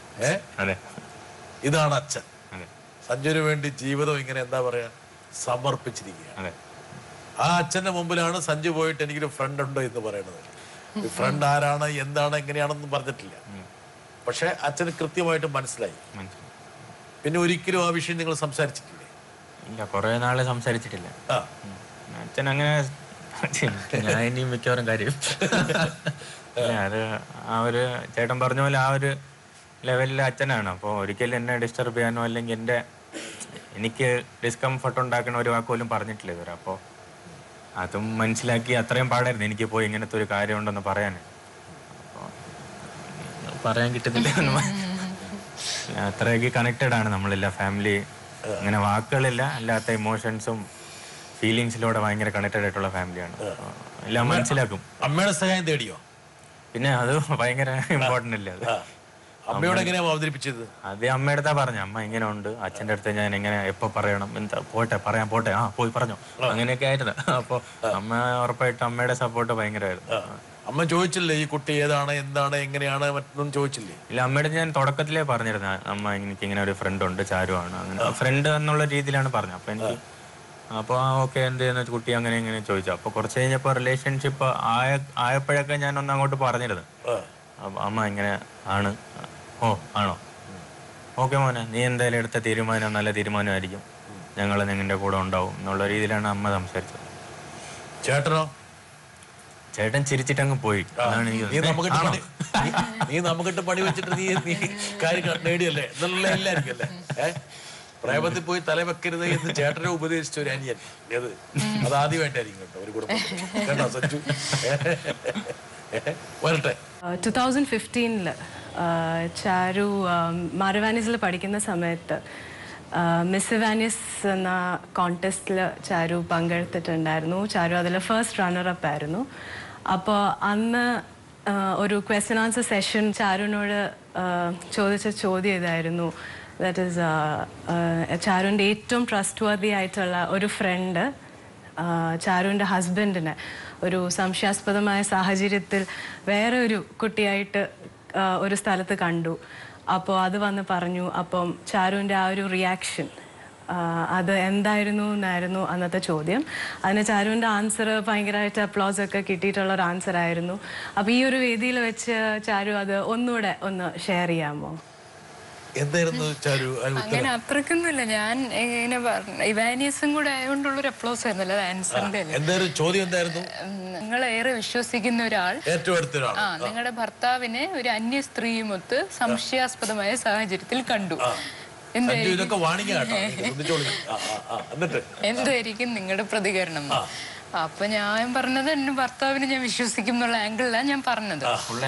ഇതാണ് അച്ഛൻ. സഞ്ജുവിന് വേണ്ടി ജീവിതം ഇങ്ങനെ എന്താ പറയാ സമർപ്പിച്ചിരിക്കുകയാണ്. ആ അച്ഛന്റെ മുമ്പിലാണ് സഞ്ജു പോയിട്ട് എനിക്കൊരു ഫ്രണ്ട് ഉണ്ടോ എന്ന് പറയുന്നത്. ഫ്രണ്ട് ആരാണ്, എന്താണ്, എങ്ങനെയാണെന്നും പറഞ്ഞിട്ടില്ല. പക്ഷെ അച്ഛന് കൃത്യമായിട്ട് മനസ്സിലായി. പിന്നെ ഒരിക്കലും ആ വിഷയം നിങ്ങൾ സംസാരിച്ചിട്ടില്ലേ? ഇല്ല, കുറെ നാളെ സംസാരിച്ചിട്ടില്ല. അച്ഛൻ അങ്ങനെ ഞാൻ ഇനി മിക്കവാറും കാര്യം അത് ആ ഒരു ചേട്ടൻ പറഞ്ഞ പോലെ ആ ഒരു ലെവലിലെ അച്ഛനാണ്. അപ്പോൾ ഒരിക്കലും എന്നെ ഡിസ്റ്റർബ് ചെയ്യാനോ അല്ലെങ്കിൽ എനിക്ക് ഡിസ്കംഫർട്ട് ഉണ്ടാക്കണ ഒരു വാക്കുപോലും പറഞ്ഞിട്ടില്ല ഇതുവരെ. അപ്പോൾ അതും മനസ്സിലാക്കി അത്രയും പാടായിരുന്നു എനിക്ക് പോയി ഇങ്ങനത്തെ ഒരു കാര്യം ഉണ്ടെന്ന് പറയാൻ. അപ്പോൾ പറയാൻ കിട്ടുന്നില്ല. അത്രയൊക്കെ കണക്റ്റഡ് ആണ് നമ്മളെല്ലാം ഫാമിലി. അങ്ങനെ വാക്കുകളില്ല, അല്ലാത്ത ഇമോഷൻസും ഫീലിങ്സിലൂടെ ഭയങ്കര കണക്റ്റഡ് ആയിട്ടുള്ള ഫാമിലിയാണ്. എല്ലാം മനസ്സിലാക്കും. അമ്മയുടെ സഹായം തേടിയോ? പിന്നെ അത് ഭയങ്കര ഇമ്പോർട്ടൻ്റ് അല്ലേ അത്. അമ്മയോട് എങ്ങനെയാ അവതരിപ്പിച്ചത്? അത് അമ്മയുടെ അടുത്താ പറഞ്ഞു. അമ്മ ഇങ്ങനെ ഉണ്ട്, അച്ഛൻ്റെ അടുത്ത് ഞാൻ എങ്ങനെ എപ്പോ പറയണം, എന്താ പോട്ടെ പറയാൻ പോട്ടെ, പോയി പറഞ്ഞോ, അങ്ങനെയൊക്കെ ആയിരുന്നു. അപ്പോൾ അമ്മ ഉറപ്പായിട്ട് അമ്മയുടെ സപ്പോർട്ട് ഭയങ്കരമായിരുന്നു. അമ്മ ചോദിച്ചില്ലേ ഈ കുട്ടി ഏതാണ്, എന്താണ്, എങ്ങനെയാണ്, മറ്റൊന്നും ചോദിച്ചില്ലേ? ഇല്ല, അമ്മയുടെ ഞാൻ തുടക്കത്തിലേ പറഞ്ഞിരുന്നു, അമ്മ എനിക്ക് ഇങ്ങനെ ഒരു ഫ്രണ്ട് ഉണ്ട്, ചാരുവാണ്, അങ്ങനെ ഫ്രണ്ട് എന്നുള്ള രീതിയിലാണ് പറഞ്ഞത്. അപ്പൊ എനിക്ക് അപ്പോൾ ഓക്കെ എന്ത് ചെയ്യുന്ന കുട്ടി അങ്ങനെ ഇങ്ങനെ ചോദിച്ചു. അപ്പോൾ കുറച്ച് കഴിഞ്ഞപ്പോൾ റിലേഷൻഷിപ്പ് ആയപ്പോഴൊക്കെ ഞാൻ ഒന്ന് അങ്ങോട്ട് പറഞ്ഞിരുന്നു. അപ്പോൾ അമ്മ ഇങ്ങനെ ആണ്. ഓ ആണോ, ഓക്കെ മോനെ, നീ എന്തായാലും എടുത്ത തീരുമാനം നല്ല തീരുമാനമായിരിക്കും, ഞങ്ങൾ നിങ്ങളുടെ കൂടെ ഉണ്ടാവും എന്നുള്ള രീതിയിലാണ് അമ്മ സംസാരിച്ചത്. ചേട്ടനോ? ചേട്ടൻ ചിരിച്ചിട്ടങ്ങ് പോയി. അതാണ് നീ നമുക്കിട്ട് പണി വെച്ചിട്ട് നീ കാര്യം നേടിയല്ലേ എന്നുള്ള എല്ലായിരിക്കും അല്ലേ? പ്രേമത്തിൽ പോയി തലവെക്കരുത് എന്ന് ചേട്ടനെ ഉപദേശിച്ച ഒരു അനിയൻ അത് ആദ്യമായിട്ടായിരിക്കും കേട്ടോ ഒരു കുടുംബം. കേട്ടോ സഞ്ജു? വരട്ടെ. 2015 ചാരു മാരവാനീസിൽ പഠിക്കുന്ന സമയത്ത് മിസ് ഇവാനിയസ് എന്ന കോൺടെസ്റ്റിൽ ചാരു പങ്കെടുത്തിട്ടുണ്ടായിരുന്നു. ചാരു അതിൽ ഫസ്റ്റ് റണ്ണറപ്പ് ആയിരുന്നു. അപ്പോൾ അന്ന് ഒരു ക്വസ്റ്റ്യൻ ആൻസർ സെഷൻ ചാരുവിനോട് ചോദിച്ച ചോദ്യം ഇതായിരുന്നു. ദാറ്റ് ഈസ് ചാരുവിൻ്റെ ഏറ്റവും ട്രസ്റ്റ് വർത്തി ആയിട്ടുള്ള ഒരു ഫ്രണ്ട് ചാരുവിൻ്റെ ഹസ്ബൻഡിനെ ഒരു സംശയാസ്പദമായ സാഹചര്യത്തിൽ വേറെ ഒരു കുട്ടിയായിട്ട് ഒരു സ്ഥലത്ത് കണ്ടു. അപ്പോൾ അത് വന്ന് പറഞ്ഞു. അപ്പം ചാരുവിൻ്റെ ആ ഒരു റിയാക്ഷൻ അത് എന്തായിരുന്നു എന്നായിരുന്നു അന്നത്തെ ചോദ്യം. അതിന് ചാരുവിൻ്റെ ആൻസർ ഭയങ്കരമായിട്ട് അപ്ലോസ് ഒക്കെ കിട്ടിയിട്ടുള്ള ഒരു ആൻസർ ആയിരുന്നു. അപ്പോൾ ഈ ഒരു വേദിയിൽ വെച്ച് ചാരു അത് ഒന്നുകൂടെ ഒന്ന് ഷെയർ ചെയ്യാമോ? എന്തായിരുന്നു ചാരു? അങ്ങനെ അത്രക്കൊന്നുമില്ല. ഞാൻ ഇങ്ങനെ പറഞ്ഞു ഇവാനിയസും കൂടെ ആയതുകൊണ്ടുള്ളൊരു അപ്ലോസ് ആയിരുന്നല്ലോ ആൻസറിന്റെ. എന്തായിരുന്നു ചോദ്യം? എന്തായിരുന്നു? നിങ്ങൾ ഏറെ വിശ്വസിക്കുന്ന ഒരാൾ നിങ്ങളുടെ ഭർത്താവിനെ ഒരു അന്യ സ്ത്രീയുമൊത്ത് സംശയാസ്പദമായ സാഹചര്യത്തിൽ കണ്ടു. എന്തായിരിക്കും നിങ്ങളുടെ പ്രതികരണം? അപ്പൊ ഞാൻ പറഞ്ഞത് എന്റെ ഭർത്താവിനെ ഞാൻ വിശ്വസിക്കും എന്നുള്ള ആംഗിളിലാണ് ഞാൻ പറഞ്ഞത്.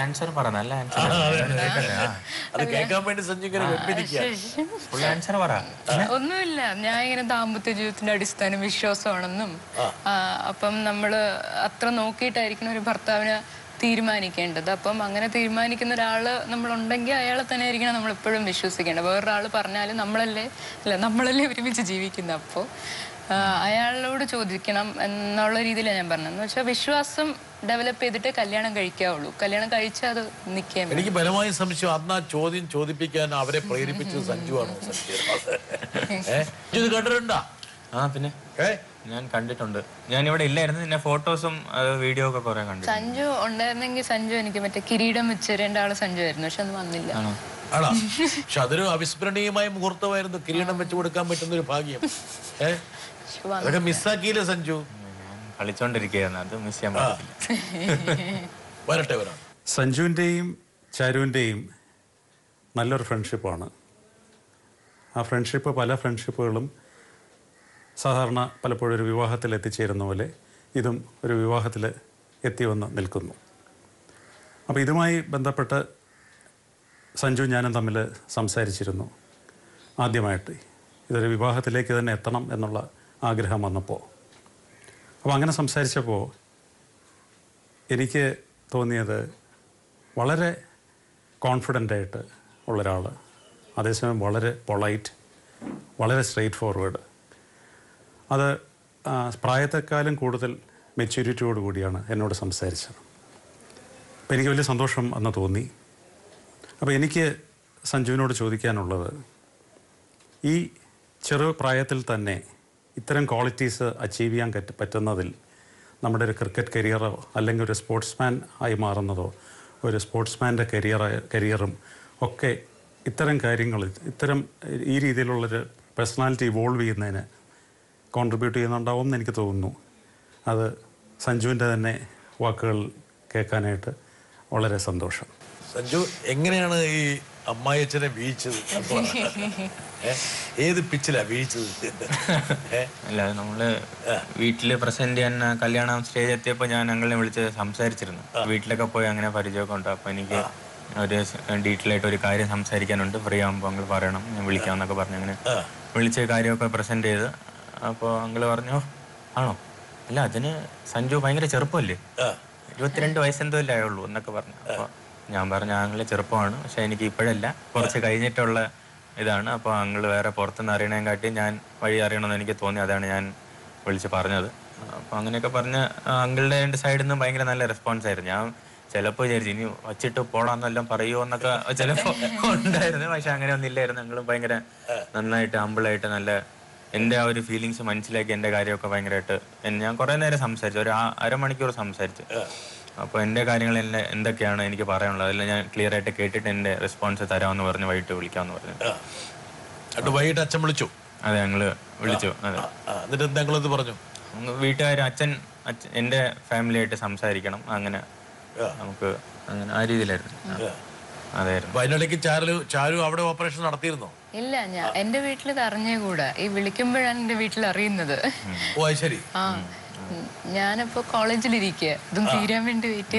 ഒന്നുമില്ല, ഞാൻ ഇങ്ങനെ ദാമ്പത്യ ജീവിതത്തിന്റെ അടിസ്ഥാനം വിശ്വാസമാണെന്നും അപ്പം നമ്മള് അത്ര നോക്കിയിട്ടായിരിക്കണം ഒരു ഭർത്താവിനെ തീരുമാനിക്കേണ്ടത്. അപ്പം അങ്ങനെ തീരുമാനിക്കുന്ന ഒരാള് നമ്മളുണ്ടെങ്കിൽ അയാളെ തന്നെ ആയിരിക്കണം നമ്മളെപ്പോഴും വിശ്വസിക്കേണ്ടത്. വേറൊരാൾ പറഞ്ഞാലും നമ്മളല്ലേ ഒരുമിച്ച് ജീവിക്കുന്നത്. അപ്പോൾ അയാളോട് ചോദിക്കണം എന്നുള്ള രീതിയിലാണ് ഞാൻ പറഞ്ഞത്. എന്ന് വെച്ചാൽ വിശ്വാസം ഡെവലപ്പ് ചെയ്തിട്ട് കല്യാണം കഴിക്കാവുള്ളൂ. കല്യാണം കഴിച്ചാൽ അത് നിൽക്കാൻ. എനിക്ക് ബലമായ സംശയം അന്ന് ആ ചോദ്യം ചോദിപ്പിക്കാൻ അവരെ പ്രേരിപ്പിച്ചത് സഞ്ജുവാണോ? സഞ്ജു കണ്ടിട്ടുണ്ടോ? പിന്നെ ഞാൻ കണ്ടിട്ടുണ്ട്. ഞാൻ ഇവിടെ ഇല്ലായിരുന്നു, പിന്നെ ഫോട്ടോസും വീഡിയോ ഒക്കെ കുറെ കണ്ടു. സഞ്ജു ഉണ്ടായിരുന്നെങ്കിൽ സഞ്ജു എനിക്ക് മറ്റേ കിരീടം വെച്ചേരേണ്ട ആള് സഞ്ജു ആയിരുന്നു. പക്ഷെ അത് വന്നില്ല. ആണോ? പക്ഷെ അതൊരു അവിസ്മരണീയമായ മുഹൂർത്തമായിരുന്നു. കിരീടം വെച്ച് കൊടുക്കാൻ പറ്റുന്ന ഒരു ഭാഗ്യം. അതൊക്കെ മിസ്സാക്കിയില്ലേ സഞ്ജു? കളിച്ചോണ്ടിരിക്കുകയായിരുന്നു, അത് മിസ് ചെയ്യാൻ പറ്റില്ല. വരട്ടെ. സഞ്ജുവിൻ്റെയും ചാരുവിൻ്റെയും നല്ലൊരു ഫ്രണ്ട്ഷിപ്പാണ്. ആ ഫ്രണ്ട്ഷിപ്പ് പല ഫ്രണ്ട്ഷിപ്പുകളും സാധാരണ പലപ്പോഴും ഒരു വിവാഹത്തിൽ എത്തിച്ചേരുന്ന പോലെ ഇതും ഒരു വിവാഹത്തിൽ എത്തി വന്ന് നിൽക്കുന്നു. അപ്പോൾ ഇതുമായി ബന്ധപ്പെട്ട് സഞ്ജു ഞാനും തമ്മിൽ സംസാരിച്ചിരുന്നു. ആദ്യമായിട്ട് ഇതൊരു വിവാഹത്തിലേക്ക് തന്നെ എത്തണം എന്നുള്ള ആഗ്രഹം വന്നപ്പോൾ. അപ്പോൾ അങ്ങനെ സംസാരിച്ചപ്പോൾ എനിക്ക് തോന്നിയത് വളരെ കോൺഫിഡൻ്റായിട്ട് ഉള്ളൊരാൾ, അതേസമയം വളരെ പൊളൈറ്റ്, വളരെ സ്ട്രെയിറ്റ് ഫോർവേഡ്. അത് പ്രായത്തെക്കാളും കൂടുതൽ മെച്യൂരിറ്റിയോട് കൂടിയാണ് എന്നോട് സംസാരിച്ചത്. അപ്പോൾ എനിക്ക് വലിയ സന്തോഷം എന്ന് തോന്നി. അപ്പോൾ എനിക്ക് സഞ്ജുവിനോട് ചോദിക്കാനുള്ളത്, ഈ ചെറു പ്രായത്തിൽ തന്നെ ഇത്തരം ക്വാളിറ്റീസ് അച്ചീവ് ചെയ്യാൻ പറ്റുന്നതിൽ നമ്മുടെ ഒരു ക്രിക്കറ്റ് കരിയറോ അല്ലെങ്കിൽ ഒരു സ്പോർട്സ്മാൻ ആയി മാറുന്നതോ ഒരു സ്പോർട്സ്മാൻ്റെ കരിയറും ഒക്കെ ഇത്തരം കാര്യങ്ങളിൽ ഈ രീതിയിലുള്ളൊരു പേഴ്സണാലിറ്റി ഇവോൾവ് ചെയ്യുന്നതിന് കോൺട്രിബ്യൂട്ട് ചെയ്യുന്നുണ്ടാവും എന്ന് എനിക്ക് തോന്നുന്നു. അത് സഞ്ജുവിൻ്റെ തന്നെ വാക്കുകൾ കേൾക്കാനായിട്ട് വളരെ സന്തോഷം. സഞ്ജു എങ്ങനെയാണ് ഈ അമ്മായിയച്ഛനെ വീഴ്ചത്? ഏത് പിച്ചിലാ വീഴ്ചത്? അല്ല, നമ്മള് വീട്ടില് പ്രസന്റ് ചെയ്യാൻ കല്യാണം സ്റ്റേജ് എത്തിയപ്പോൾ ഞാൻ ഞങ്ങളെ വിളിച്ച് സംസാരിച്ചിരുന്നു. വീട്ടിലൊക്കെ പോയി അങ്ങനെ പരിചയമൊക്കെ ഉണ്ട്. അപ്പോൾ എനിക്ക് ഒരു ഡീറ്റെയിൽ ആയിട്ട് ഒരു കാര്യം സംസാരിക്കാനുണ്ട്, ഫ്രീ ആകുമ്പോൾ അങ്ങൾ പറയണം, ഞാൻ വിളിക്കാമെന്നൊക്കെ പറഞ്ഞു. അങ്ങനെ വിളിച്ച് കാര്യമൊക്കെ പ്രസന്റ് ചെയ്ത് അപ്പോൾ അങ്ങൾ പറഞ്ഞു, ആണോ, അല്ല അതിന് സഞ്ജു ഭയങ്കര ചെറുപ്പമല്ലേ, 22 വയസ്സെന്തോ അല്ലേ ആയുള്ളൂ എന്നൊക്കെ പറഞ്ഞു. അപ്പോൾ ഞാൻ പറഞ്ഞു ആങ്ങളെ ചെറുപ്പമാണ്, പക്ഷെ എനിക്ക് ഇപ്പോഴല്ല, കുറച്ച് കഴിഞ്ഞിട്ടുള്ള ഇതാണ്. അപ്പോൾ അങ്കിൾ വേറെ പുറത്തുനിന്ന് അറിയണേം കാട്ടി ഞാൻ വഴി അറിയണമെന്ന് എനിക്ക് തോന്നി, അതാണ് ഞാൻ വിളിച്ച് പറഞ്ഞത്. അപ്പോൾ അങ്ങനെയൊക്കെ പറഞ്ഞ് അങ്കിളുടെ രണ്ട് സൈഡിൽ നിന്നും ഭയങ്കര നല്ല റെസ്പോൺസ് ആയിരുന്നു. ഞാൻ ചിലപ്പോൾ വിചാരിച്ചു ഇനി വച്ചിട്ട് പോടാന്നെല്ലാം പറയുമോ എന്നൊക്കെ ചിലപ്പോൾ ഉണ്ടായിരുന്നു. പക്ഷെ അങ്ങനെ ഒന്നും ഇല്ലായിരുന്നു. അങ്കിളും ഭയങ്കര നന്നായിട്ട് ഹമ്പിളായിട്ട് നല്ല എൻ്റെ ആ ഒരു ഫീലിങ്സ് മനസ്സിലാക്കി എൻ്റെ കാര്യമൊക്കെ ഭയങ്കരമായിട്ട് ഞാൻ കുറേ നേരം സംസാരിച്ചു, ഒരു അരമണിക്കൂർ സംസാരിച്ചു. അപ്പോൾ എൻ്റെ കാര്യങ്ങളെല്ലാം എന്തൊക്കെയാണ് എനിക്ക് പറയാനുള്ളത് അതെല്ലാം ഞാൻ ക്ലിയർ ആയിട്ട് കേട്ടിട്ട് എൻ്റെ റെസ്പോൺസ് തരാമെന്ന് പറഞ്ഞ് വൈകിട്ട് വിളിക്കാമെന്ന് പറഞ്ഞു. വൈകിട്ട് അച്ഛൻ വിളിച്ചു? അതെ, ഞങ്ങൾ വിളിച്ചു. അതെ, എന്നിട്ട് ഞങ്ങളത് പറഞ്ഞു വീട്ടുകാർ അച്ഛൻ എൻ്റെ ഫാമിലിയായിട്ട് സംസാരിക്കണം, അങ്ങനെ നമുക്ക് അങ്ങനെ ആ രീതിയിലായിരുന്നു. അതായിരുന്നു. അതിനിടയ്ക്ക് ചാരു അവിടെ ഓപ്പറേഷൻ നടത്തിയിരുന്നോ? ഇല്ല, ഞാൻ എന്റെ വീട്ടിൽ ഇത് അറിഞ്ഞുകൂടാ. ഈ വിളിക്കുമ്പോഴാണ് എന്റെ വീട്ടിൽ അറിയുന്നത്. ഓ ശരി. ആ, ഞാനിപ്പോ കോളേജിലിരിക്കുക, ഇതും തീരാൻ വേണ്ടി വെയിറ്റ്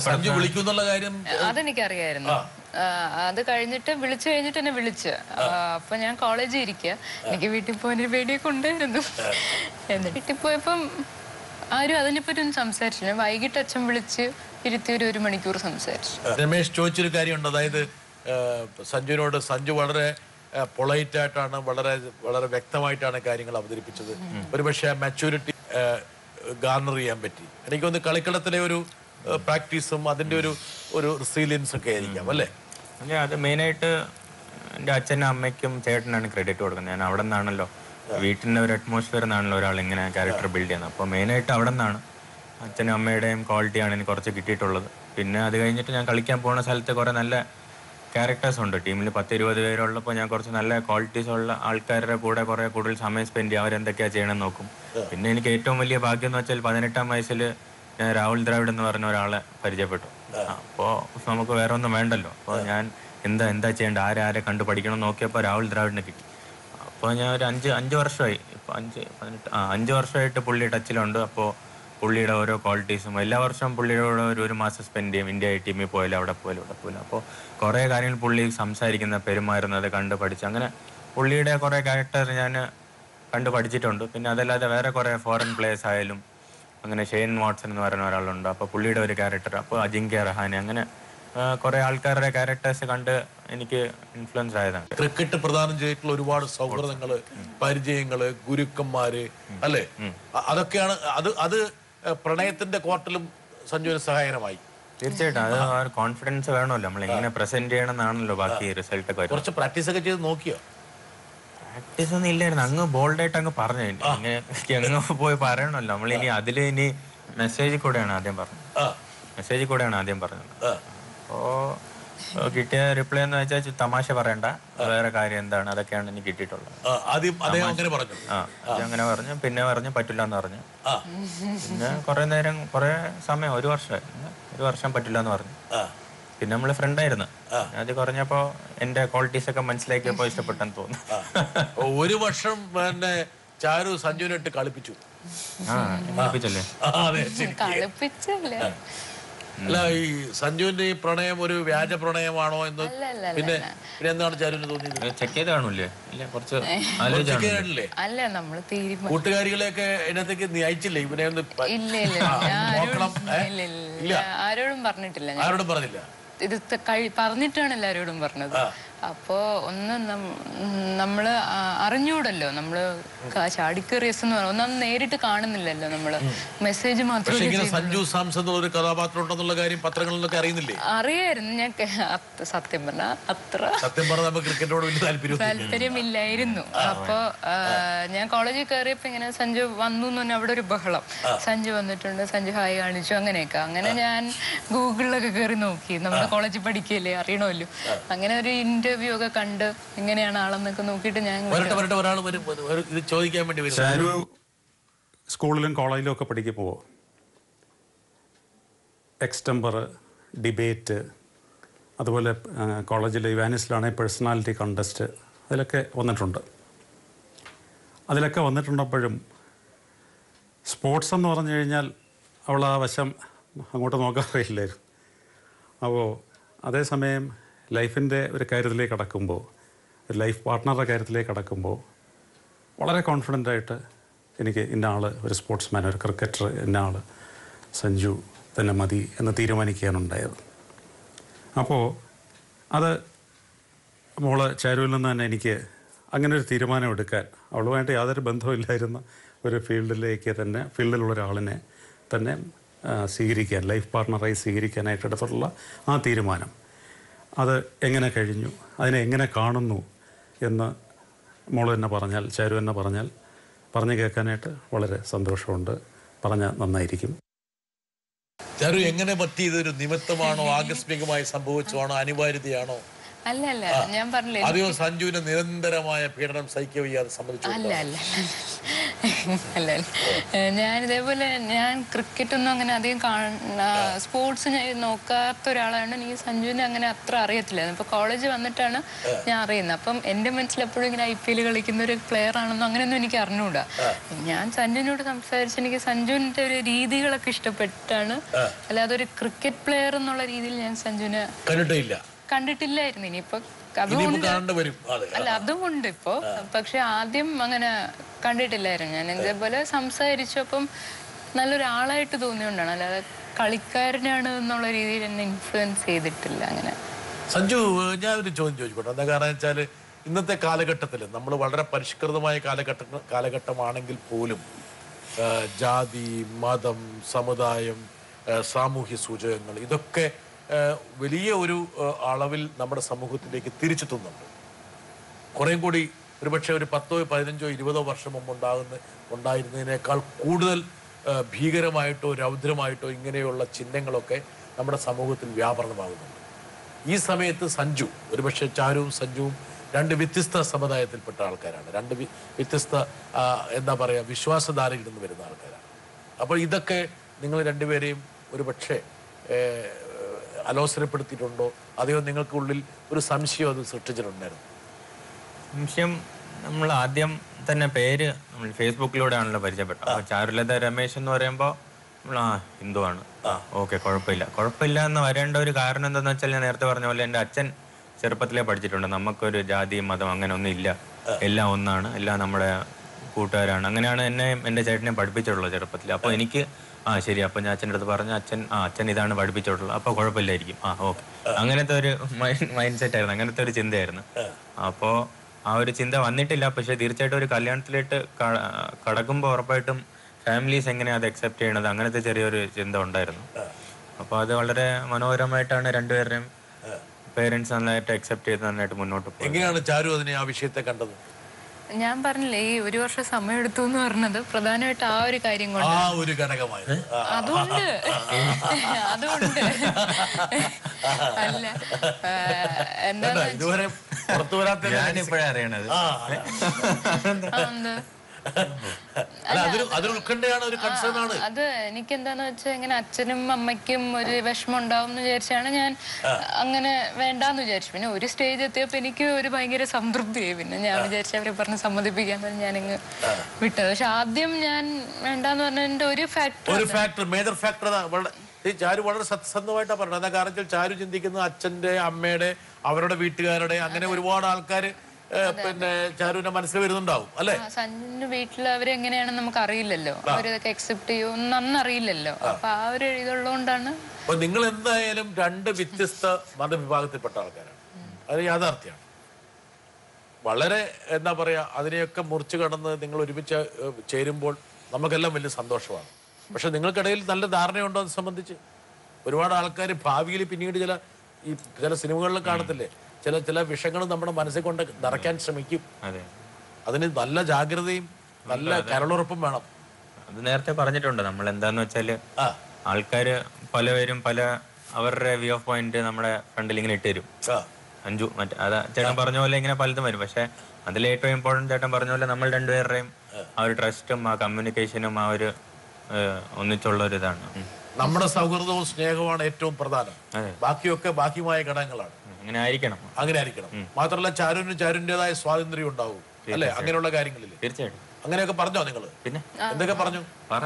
ചെയ്തു. അതെനിക്കറിയായിരുന്നു. അത് കഴിഞ്ഞിട്ട് വിളിച്ചു കഴിഞ്ഞിട്ട് എന്നെ വിളിച്ച്. അപ്പൊ ഞാൻ കോളേജിൽ ഇരിക്കുക, എനിക്ക് വീട്ടിൽ പോകാനൊരു പേടിയൊക്കെ ഉണ്ടായിരുന്നു. എന്നിട്ട് വീട്ടിൽ പോയപ്പം ആരും അതിനെപ്പറ്റി ഒന്നും സംസാരിച്ചില്ല. വൈകിട്ട് അച്ഛൻ വിളിച്ച് ഇരുത്തി ഒരു മണിക്കൂർ സംസാരിച്ചു. രമേശ് ചോദിച്ചൊരു കാര്യമുണ്ട്, അതായത് സഞ്ജുവിനോട് സഞ്ജു വളരെ പൊളൈറ്റ് ആയിട്ടാണ്, വളരെ വളരെ വ്യക്തമായിട്ടാണ് കാര്യങ്ങൾ അവതരിപ്പിച്ചത്. ഒരുപക്ഷെ മെച്യൂരിറ്റി ഗാർണർ ചെയ്യാൻ പറ്റി. എനിക്കൊന്ന് കളിക്കളത്തിലെ ഒരു പ്രാക്ടീസും അതിൻ്റെ ഒരു റെസിലിയൻസ് ഒക്കെ ആയിരിക്കാം അല്ലേ? അത് മെയിനായിട്ട് എൻ്റെ അച്ഛനും അമ്മയ്ക്കും ചേട്ടനാണ് ക്രെഡിറ്റ് കൊടുക്കുന്നത്. ഞാൻ അവിടെ നിന്നാണല്ലോ, വീട്ടിൻ്റെ ഒരു അറ്റ്മോസ്ഫിയർ നിന്നാണല്ലോ ഒരാൾ ഇങ്ങനെ ക്യാരക്ടർ ബിൽഡ് ചെയ്യുന്നത്. അപ്പോൾ മെയിനായിട്ട് അവിടെ നിന്നാണ് അച്ഛനും അമ്മയുടെയും ക്വാളിറ്റിയാണ് എനിക്ക് കുറച്ച് കിട്ടിയിട്ടുള്ളത്. പിന്നെ അത് കഴിഞ്ഞിട്ട് ഞാൻ കളിക്കാൻ പോകുന്ന സ്ഥലത്ത് കുറേ നല്ല ക്യാരക്ടേഴ്സ് ഉണ്ട്. ടീമിൽ 10-20 പേരുള്ളപ്പോൾ ഞാൻ കുറച്ച് നല്ല ക്വാളിറ്റീസ് ഉള്ള ആൾക്കാരുടെ കൂടെ കുറേ കൂടുതൽ സമയം സ്പെൻഡ് ചെയ്യും, അവരെന്തൊക്കെയാണ് ചെയ്യണമെന്ന് നോക്കും. പിന്നെ എനിക്ക് ഏറ്റവും വലിയ ഭാഗ്യം എന്ന് വെച്ചാൽ 18-ാം വയസ്സിൽ ഞാൻ രാഹുൽ ദ്രാവിഡ് എന്ന് പറഞ്ഞ ഒരാളെ പരിചയപ്പെട്ടു. അപ്പോൾ നമുക്ക് വേറെ ഒന്നും വേണ്ടല്ലോ. അപ്പോൾ ഞാൻ എന്താ ചെയ്യേണ്ടത്, ആരെ കണ്ടു പഠിക്കണം നോക്കിയപ്പോൾ രാഹുൽ ദ്രാവിഡിനെ കിട്ടി. അപ്പോൾ ഞാൻ ഒരു 5 വർഷമായി, ഇപ്പോൾ 5 വർഷമായിട്ട് പുള്ളി ടച്ചിലുണ്ട്. അപ്പോൾ പുള്ളിയുടെ ഓരോ ക്വാളിറ്റീസും എല്ലാ വർഷവും പുള്ളിയുടെ കൂടെ ഒരു മാസം സ്പെൻഡ് ചെയ്യും. ഇന്ത്യ ടീമിൽ പോയാലും അവിടെ പോയാലും. അപ്പോൾ കുറേ കാര്യങ്ങൾ പുള്ളി സംസാരിക്കുന്ന, പെരുമാറുന്നത് കണ്ട് പഠിച്ച്, അങ്ങനെ പുള്ളിയുടെ കുറേ ക്യാരക്ടർ ഞാൻ കണ്ട് പഠിച്ചിട്ടുണ്ട്. പിന്നെ അതല്ലാതെ വേറെ കുറേ ഫോറിൻ പ്ലേയേഴ്സ് ആയാലും, അങ്ങനെ ഷെയ്ൻ വാട്സൺ എന്ന് പറയുന്ന ഒരാളുണ്ട്, അപ്പോൾ പുള്ളിയുടെ ഒരു ക്യാരക്ടർ, അപ്പോൾ അജിങ്ക്യ രഹാനെ, അങ്ങനെ കുറേ ആൾക്കാരുടെ ക്യാരക്ടേഴ്സ് കണ്ട് എനിക്ക് ഇൻഫ്ലുവൻസ് ആയതാണ്. ക്രിക്കറ്റ് പ്രദാനം ചെയ്തിട്ടുള്ള ഒരുപാട് സൗഹൃദങ്ങള്, പരിചയങ്ങള്, ഗുരുക്കന്മാര് അല്ലേ, അതൊക്കെയാണ് അത് പ്രണയത്തിന്റെ കോർട്ടിലും സഞ്ജുവിന് സഹായകരമായി. തീർച്ചയായിട്ടും അത് ആ ഒരു കോൺഫിഡൻസ് വേണമല്ലോ, നമ്മൾ എങ്ങനെ പ്രസന്റ് ചെയ്യണം എന്നാണല്ലോ ബാക്കി റിസൾട്ട് ഒക്കെ. കുറച്ച് പ്രാക്ടീസ് ഒക്കെ ചെയ്ത് നോക്കിയോ? പ്രാക്ടീസ് ഒന്നും ഇല്ലായിരുന്നു, അങ്ങ് ബോൾഡായിട്ട് അങ്ങ് പറഞ്ഞു. അങ്ങ് പോയി പറയണമല്ലോ നമ്മൾ. ഇനി ഇനി മെസ്സേജിൽ കൂടെയാണ് ആദ്യം പറഞ്ഞത്. അപ്പോൾ കിട്ടിയ റിപ്ലൈ എന്ന് വെച്ചാൽ തമാശ പറയണ്ട, വേറെ കാര്യം എന്താണ്, അതൊക്കെയാണ് എനിക്ക് കിട്ടിയിട്ടുള്ളത്. അങ്ങനെ പറഞ്ഞു. പിന്നെ പറഞ്ഞു പറ്റില്ല എന്ന് പറഞ്ഞു. പിന്നെ കുറെ സമയം, 1 വർഷം പറ്റില്ല എന്ന് പറഞ്ഞു. പിന്നെ നമ്മള് ഫ്രണ്ടായിരുന്നു. അത് കുറഞ്ഞപ്പോ എന്റെ ക്വാളിറ്റീസ് ഒക്കെ മനസ്സിലാക്കിയപ്പോ ഇഷ്ടപ്പെട്ടെന്ന് തോന്നുന്നു. 1 വർഷം പിന്നെ ചാരു സഞ്ജുവിനിട്ട് കളിപ്പിച്ചു. കളിപ്പിച്ചല്ലേ? അല്ല, ഈ സഞ്ജുവിന്റെ ഈ പ്രണയം ഒരു വ്യാജ പ്രണയമാണോ എന്ന് പിന്നെ എന്താണ് ചാരുവിന് തോന്നിയത്? ചെക്ക് ചെയ്ത് കാണൂല്ലേ? കുറച്ച് കൂട്ടുകാരികളെയൊക്കെ ഇതിനകത്തേക്ക് നീ അയച്ചില്ലേ? ഇവനെ ഒന്ന് ആരോടും പറഞ്ഞിട്ടില്ല. ആരോടും പറഞ്ഞില്ല? ഇത് പറഞ്ഞിട്ടാണ് എല്ലാരോടും പറഞ്ഞത്. അപ്പോ ഒന്ന് നമ്മള് അറിഞ്ഞൂടല്ലോ, നമ്മള് ചാടിക്കേറിയസ് എന്ന് പറഞ്ഞ ഒന്നും നേരിട്ട് കാണുന്നില്ലല്ലോ, നമ്മള് മെസ്സേജ് മാത്രമേ. സഞ്ജു സാംസൺ ഒരു കഥാപാത്രം ഉണ്ടെന്നുള്ള കാര്യം പത്രങ്ങളിലൊക്കെ അറിയുന്നില്ലേ? അറിയായിരുന്നു. ഞാൻ സത്യം പറഞ്ഞാൽ നമുക്ക് ക്രിക്കറ്റോട് വലിയ താല്പര്യമില്ലായിരുന്നു. അപ്പൊ ഞാൻ കോളേജിൽ കയറിയപ്പോ ഇങ്ങനെ സഞ്ജു വന്നു എന്ന് പറഞ്ഞാൽ അവിടെ ഒരു ബഹളം. സഞ്ജു വന്നിട്ടുണ്ട്, സഞ്ജു ഹായ് കാണിച്ചു, അങ്ങനെയൊക്കെ. അങ്ങനെ ഞാൻ ഗൂഗിളിലൊക്കെ കയറി നോക്കി, നമ്മുടെ കോളേജിൽ പഠിക്കുകയല്ലേ, അറിയണമല്ലോ. അങ്ങനെ ഒരു ഇന്റർവ്യൂ ഒക്കെ കണ്ട് എങ്ങനെയാണ് ആളെന്നൊക്കെ നോക്കിയിട്ട് ഞാൻ ചോദിക്കാൻ വേണ്ടി. സ്കൂളിലും കോളേജിലും ഒക്കെ പഠിക്കുമ്പോൾ എക്സ്റ്റംബർ, ഡിബേറ്റ്, അതുപോലെ കോളേജിൽ ഇവാനിസിലാണെങ്കിൽ പേഴ്സണാലിറ്റി കണ്ടസ്റ്റ്, അതിലൊക്കെ വന്നിട്ടുണ്ട്. അതിലൊക്കെ വന്നിട്ടുണ്ടപ്പോഴും സ്പോർട്സ് എന്ന് പറഞ്ഞു കഴിഞ്ഞാൽ അവൾ ആ വശം അങ്ങോട്ട് നോക്കാറില്ലായിരുന്നു. അപ്പോൾ അതേസമയം ലൈഫിൻ്റെ ഒരു കാര്യത്തിലേക്ക് കടക്കുമ്പോൾ, ഒരു ലൈഫ് പാർട്ട്ണറുടെ കാര്യത്തിലേക്ക് കടക്കുമ്പോൾ വളരെ കോൺഫിഡൻ്റായിട്ട് എനിക്ക് ഇന്ന ആൾ ഒരു സ്പോർട്സ്മാൻ, ഒരു ക്രിക്കറ്റർ, ഇന്ന ആൾ സഞ്ജു തന്നെ മതി എന്ന് തീരുമാനിക്കാനുണ്ടായത്. അപ്പോൾ അത് മോള് ചാരുവിൽ നിന്ന് തന്നെ എനിക്ക് അങ്ങനെ ഒരു തീരുമാനം എടുക്കാൻ, അവളുമായിട്ട് യാതൊരു ബന്ധവുമില്ലായിരുന്ന ഒരു ഫീൽഡിലുള്ള ഒരാളിനെ തന്നെ സ്വീകരിക്കാൻ, ലൈഫ് പാർട്ണറായി സ്വീകരിക്കാനായിട്ട് എടുത്തിട്ടുള്ള ആ തീരുമാനം അത് എങ്ങനെ കഴിഞ്ഞു, അതിനെ എങ്ങനെ കാണുന്നു എന്ന് മോള് തന്നെ പറഞ്ഞാൽ, ചാരു തന്നെ പറഞ്ഞാൽ പറഞ്ഞു കേൾക്കാനായിട്ട് വളരെ സന്തോഷമുണ്ട്. പറഞ്ഞാൽ നന്നായിരിക്കും. ചാരു, എങ്ങനെ പറ്റിയതൊരു നിമിത്തമാണോ, ആകസ്മികമായി സംഭവിച്ചതാണോ, അനിവാര്യതയാണോ? അല്ല അല്ല, ഞാൻ പറഞ്ഞില്ലേ, അതെയോ സഞ്ജുവിന് നിരന്തരമായ പീഡനം സഹിക്കുക വയ്യാതെ സമ്മതിച്ചു? അല്ല അല്ല അല്ല, ഞാൻ ഇതേപോലെ ഞാൻ ക്രിക്കറ്റ് ഒന്നും അങ്ങനെ അധികം സ്പോർട്സ് ഞാൻ നോക്കാത്ത ഒരാളാണ്. എനിക്ക് സഞ്ജുവിനെ അങ്ങനെ അത്ര അറിയത്തില്ലായിരുന്നു. ഇപ്പൊ കോളേജ് വന്നിട്ടാണ് ഞാൻ അറിയുന്നത്. അപ്പം എന്റെ മനസ്സിൽ എപ്പോഴും ഇങ്ങനെ IPL കളിക്കുന്ന ഒരു പ്ലെയർ ആണെന്നോ അങ്ങനെയൊന്നും എനിക്ക് അറിഞ്ഞുകൂടാ. ഞാൻ സഞ്ജുവിനോട് സംസാരിച്ച് എനിക്ക് സഞ്ജുവിന്റെ ഒരു രീതികളൊക്കെ ഇഷ്ടപ്പെട്ടാണ്, അല്ലാതെ ഒരു ക്രിക്കറ്റ് പ്ലെയർ എന്നുള്ള രീതിയിൽ ഞാൻ സഞ്ജുവിനെ കണ്ടിട്ടില്ലായിരുന്നു. ഇനിയിപ്പോ അതുകൊണ്ട് അല്ല, അതുകൊണ്ട് ഇപ്പോ, പക്ഷെ ആദ്യം അങ്ങനെ കണ്ടിട്ടില്ലായിരുന്നു. ഞാൻ ഇതേപോലെ സംസാരിച്ചു, അപ്പം നല്ലൊരാളായിട്ട് തോന്നിയോണ്ടാണ്, അല്ലാതെ കളിക്കാരനാണ് എന്നുള്ള രീതിയിൽ എന്നെ ഇൻഫ്ലുവൻസ് ചെയ്തിട്ടില്ല അങ്ങനെ. സഞ്ജു, ഞാനൊരു ചോദ്യം ചോദിച്ചോട്ടെ. എന്താ കാരണം വെച്ചാല് ഇന്നത്തെ കാലഘട്ടത്തിൽ നമ്മൾ വളരെ പരിഷ്കൃതമായ കാലഘട്ടമാണെങ്കിൽ പോലും ജാതി, മതം, സമുദായം, സാമൂഹ്യ സൂചകങ്ങൾ ഇതൊക്കെ വലിയ ഒരു അളവിൽ നമ്മുടെ സമൂഹത്തിലേക്ക് തിരിച്ചെത്തുന്നുണ്ട്. കുറേയും കൂടി ഒരുപക്ഷെ ഒരു 10, 15, 20 വർഷം മുമ്പ് ഉണ്ടായിരുന്നതിനേക്കാൾ കൂടുതൽ ഭീകരമായിട്ടോ രൗദ്രമായിട്ടോ ഇങ്ങനെയുള്ള ചിഹ്നങ്ങളൊക്കെ നമ്മുടെ സമൂഹത്തിൽ വ്യാപരണമാകുന്നുണ്ട്. ഈ സമയത്ത് സഞ്ജു, ഒരുപക്ഷെ ചാരുവും സഞ്ജുവും രണ്ട് വ്യത്യസ്ത സമുദായത്തിൽപ്പെട്ട ആൾക്കാരാണ്, രണ്ട് വ്യത്യസ്ത എന്താ പറയുക വിശ്വാസധാരയിൽ നിന്ന് വരുന്ന ആൾക്കാരാണ്. അപ്പോൾ ഇതൊക്കെ നിങ്ങൾ രണ്ടുപേരെയും ഒരുപക്ഷെ അലോസരപ്പെടുത്തിയിട്ടുണ്ടോ, അതെയോ നിങ്ങൾക്കുള്ളിൽ ഒരു സംശയം അത് സൃഷ്ടിച്ചിട്ടുണ്ടായിരുന്നു? സംശയം, നമ്മൾ ആദ്യം തന്നെ പേര് നമ്മൾ ഫേസ്ബുക്കിലൂടെ ആണല്ലോ പരിചയപ്പെട്ടത്. അപ്പോൾ ചാരുലത രമേശ് എന്ന് പറയുമ്പോൾ നമ്മൾ ഹിന്ദുവാണ്, ഓക്കെ, കുഴപ്പമില്ല എന്ന് വരേണ്ട ഒരു കാരണം എന്താണെന്ന് വെച്ചാൽ, ഞാൻ നേരത്തെ പറഞ്ഞ പോലെ എൻ്റെ അച്ഛൻ ചെറുപ്പത്തിലേ പഠിച്ചിട്ടുണ്ട്, നമുക്കൊരു ജാതി മതം അങ്ങനെ ഒന്നും ഇല്ല, എല്ലാം ഒന്നാണ്, എല്ലാം നമ്മുടെ കൂട്ടുകാരാണ്. അങ്ങനെയാണ് എന്നെ എൻ്റെ ചേട്ടനെ പഠിപ്പിച്ചിട്ടുള്ളത് ചെറുപ്പത്തിൽ. അപ്പോൾ എനിക്ക് ശരി, അപ്പോൾ ഞാൻ അച്ഛൻ്റെ അടുത്ത് പറഞ്ഞു, അച്ഛൻ ഇതാണ് പഠിപ്പിച്ചിട്ടുള്ളത്, അപ്പോൾ കുഴപ്പമില്ലായിരിക്കും, ഓക്കെ, അങ്ങനത്തെ ഒരു മൈൻഡ് സെറ്റ് ആയിരുന്നു, അങ്ങനത്തെ ഒരു ചിന്തയായിരുന്നു. അപ്പോൾ ആ ഒരു ചിന്ത വന്നിട്ടില്ല. പക്ഷെ തീർച്ചയായിട്ടും ഒരു കല്യാണത്തിലേക്ക് കടക്കുമ്പോൾ ഉറപ്പായിട്ടും ഫാമിലീസ് എങ്ങനെയാണ് അത് അക്സെപ്റ്റ് ചെയ്യണത്, അങ്ങനത്തെ ചെറിയൊരു ചിന്ത ഉണ്ടായിരുന്നു. അപ്പോൾ അത് വളരെ മനോഹരമായിട്ടാണ് രണ്ടുപേരുടെയും പേരൻസ് നന്നായിട്ട് അക്സെപ്റ്റ് ചെയ്ത് നന്നായിട്ട് മുന്നോട്ട് പോകും. എങ്ങനെയാണ് ചാരു അതിനെ ആ വിഷയത്തെ കണ്ടത്? ഞാൻ പറഞ്ഞില്ലേ, ഈ 1 വർഷം സമയം എടുത്തു എന്ന് പറഞ്ഞത് പ്രധാനമായിട്ട് ആ ഒരു കാര്യം കൊണ്ട്, അതുകൊണ്ട് അല്ല, എന്താ ഞാനിപ്പോഴാണ് അറിയണത്. അത് എനിക്ക് എന്താന്ന് വെച്ചാൽ, ഇങ്ങനെ അച്ഛനും അമ്മയ്ക്കും ഒരു വിഷമം ഉണ്ടാവും എന്ന് വിചാരിച്ചാണ് ഞാൻ അങ്ങനെ വേണ്ടാന്ന് വിചാരിച്ചു. പിന്നെ ഒരു സ്റ്റേജ് എത്തിയപ്പോ എനിക്ക് ഒരു ഭയങ്കര സംതൃപ്തിയായി. പിന്നെ ഞാൻ വിചാരിച്ചു അവരെ പറഞ്ഞ് സമ്മതിപ്പിക്കാൻ ഞാനിങ്ങ് വിട്ടത്. പക്ഷെ ആദ്യം ഞാൻ വേണ്ടാന്ന് പറഞ്ഞതിന്റെ ഒരു മേജർ ഫാക്ടർ ചാരു വളരെ സത്യസന്ധമായിട്ടാണ് പറഞ്ഞത്. എന്താ കാരണം ചാരു ചിന്തിക്കുന്നത് അച്ഛന്റെ, അമ്മയുടെ, അവരുടെ വീട്ടുകാരുടെ, അങ്ങനെ ഒരുപാട് ആൾക്കാർ പിന്നെ ചാരുവിന്റെ മനസ്സിൽ വരുന്നുണ്ടാവും അല്ലെ. സഞ്ജുവിന്റെ വീട്ടിൽ അവരെങ്ങനെയാണെന്ന് നമുക്ക് അറിയില്ലല്ലോ, അവരതൊക്കെ അക്സെപ്റ്റ് ചെയ്യുമെന്ന് അന്നറിയില്ലല്ലോ. അപ്പൊ ആ ഒരു ഇതുള്ളതുകൊണ്ടാണ്. അപ്പൊ നിങ്ങൾ എന്തായാലും രണ്ട് വ്യത്യസ്ത മതവിഭാഗത്തിൽപ്പെട്ട ആൾക്കാരാണ്, അത് യാഥാർത്ഥ്യമാണ്. വളരെ എന്താ പറയാ, അതിനെയൊക്കെ മുറിച്ചു കടന്ന് നിങ്ങൾ ഒരുമിച്ച് ചേരുമ്പോൾ നമുക്കെല്ലാം വലിയ സന്തോഷമാണ്. പക്ഷെ നിങ്ങൾക്കിടയിൽ നല്ല ധാരണയുണ്ടോ അത് സംബന്ധിച്ച്? ഒരുപാട് ആൾക്കാർ ഭാവിയിൽ പിന്നീട് ചില സിനിമകളിൽ കാണത്തില്ലേ, ചില വിഷയങ്ങൾ നമ്മുടെ മനസ്സിൽ കൊണ്ട് നിറയ്ക്കാൻ ശ്രമിക്കും. അതിന് നല്ല ജാഗ്രതയും നല്ല കരളുറപ്പും വേണം. അത് നേരത്തെ പറഞ്ഞിട്ടുണ്ട്. നമ്മൾ എന്താന്ന് വെച്ചാല് ആൾക്കാര് പലവരും അവരുടെ വ്യൂ ഓഫ് പോയിന്റ് നമ്മുടെ ഫ്രണ്ടിൽ ഇങ്ങനെ ഇട്ട് തരും. അഞ്ചു അതാ ചേട്ടൻ പറഞ്ഞ പോലെ ഇങ്ങനെ പലതും വരും. പക്ഷെ അതിൽ ഏറ്റവും ഇമ്പോർട്ടന്റ് ചേട്ടൻ പറഞ്ഞ പോലെ നമ്മൾ രണ്ടുപേരുടെയും ആ ഒരു ട്രസ്റ്റും ആ കമ്മ്യൂണിക്കേഷനും ആ ഒരു ഒന്നിച്ചുള്ള ഒരു ഇതാണ്. നമ്മുടെ സൗഹൃദവും സ്നേഹവുമാണ് ഏറ്റവും പ്രധാനം. ബാക്കിയൊക്കെ ബാക്കിയുമായ ഘടകങ്ങളാണ്. അങ്ങനെ ആയിരിക്കണം. മാത്രമല്ല ചാരുവിൻ്റെതായ സ്വാതന്ത്ര്യം ഉണ്ടാവും അല്ലെ അങ്ങനെയുള്ള കാര്യങ്ങളിൽ. തീർച്ചയായിട്ടും. അങ്ങനെയൊക്കെ പറഞ്ഞോ നിങ്ങള്? പിന്നെ എന്തൊക്കെ പറഞ്ഞു?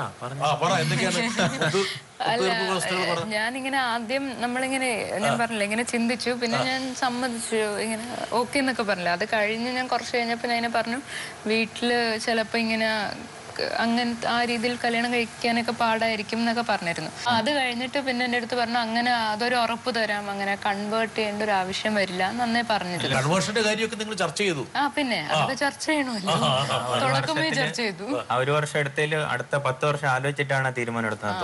ഞാനിങ്ങനെ ആദ്യം നമ്മളിങ്ങനെ ഞാൻ പറഞ്ഞില്ല ഇങ്ങനെ ചിന്തിച്ചു, പിന്നെ ഞാൻ സമ്മതിച്ചു ഇങ്ങനെ ഓക്കെ എന്നൊക്കെ പറഞ്ഞില്ല. അത് കഴിഞ്ഞ് ഞാൻ കുറച്ച് കഴിഞ്ഞപ്പോൾ ഞാൻ പറഞ്ഞു വീട്ടില് ചിലപ്പോ ഇങ്ങനെ അങ്ങനത്തെ ആ രീതിയിൽ കല്യാണം കഴിക്കാനൊക്കെ പാടായിരിക്കും എന്നൊക്കെ പറഞ്ഞിരുന്നു. അത് കഴിഞ്ഞിട്ട് പിന്നെ എൻ്റെ അടുത്ത് പറഞ്ഞു അങ്ങനെ അതൊരു ഉറപ്പ് തരാം, അങ്ങനെ കൺവേർട്ട് ചെയ്യേണ്ട ഒരു ആവശ്യം വരില്ല എന്നേ പറഞ്ഞിരുന്നു. കൺവേർഷന്റെ കാര്യമൊക്കെ നിങ്ങൾ ചർച്ച ചെയ്തു? പിന്നെ അതൊക്കെ ചർച്ച ചെയ്യണമല്ലോ, തുടക്കമേ ചർച്ച ചെയ്തു. ഒരു വർഷം എടുത്തതിൽ അടുത്ത 10 വർഷം ആലോചിച്ചിട്ടാണ് തീരുമാനം എടുത്തത്.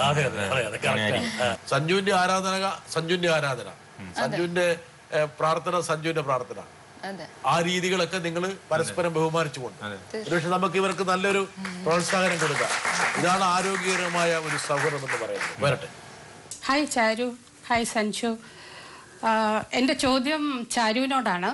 സഞ്ജുവിന്റെ ആരാധന സഞ്ജുവിന്റെ പ്രാർത്ഥന സഞ്ജുവിന്റെ പ്രാർത്ഥന, ആ രീതികളൊക്കെ നിങ്ങൾ പരസ്പരം ബഹുമാനിച്ചുകൊണ്ട് പക്ഷെ നമുക്ക് ഇവർക്ക് നല്ലൊരു പ്രോത്സാഹനം കൊടുക്കാം. ഇതാണ് ആരോഗ്യകരമായ ഒരു സൗഹൃദം എന്ന് പറയുന്നത്. വരട്ടെ. Hi Charu, hi Sanju. എൻ്റെ ചോദ്യം ചാരുവിനോടാണ്.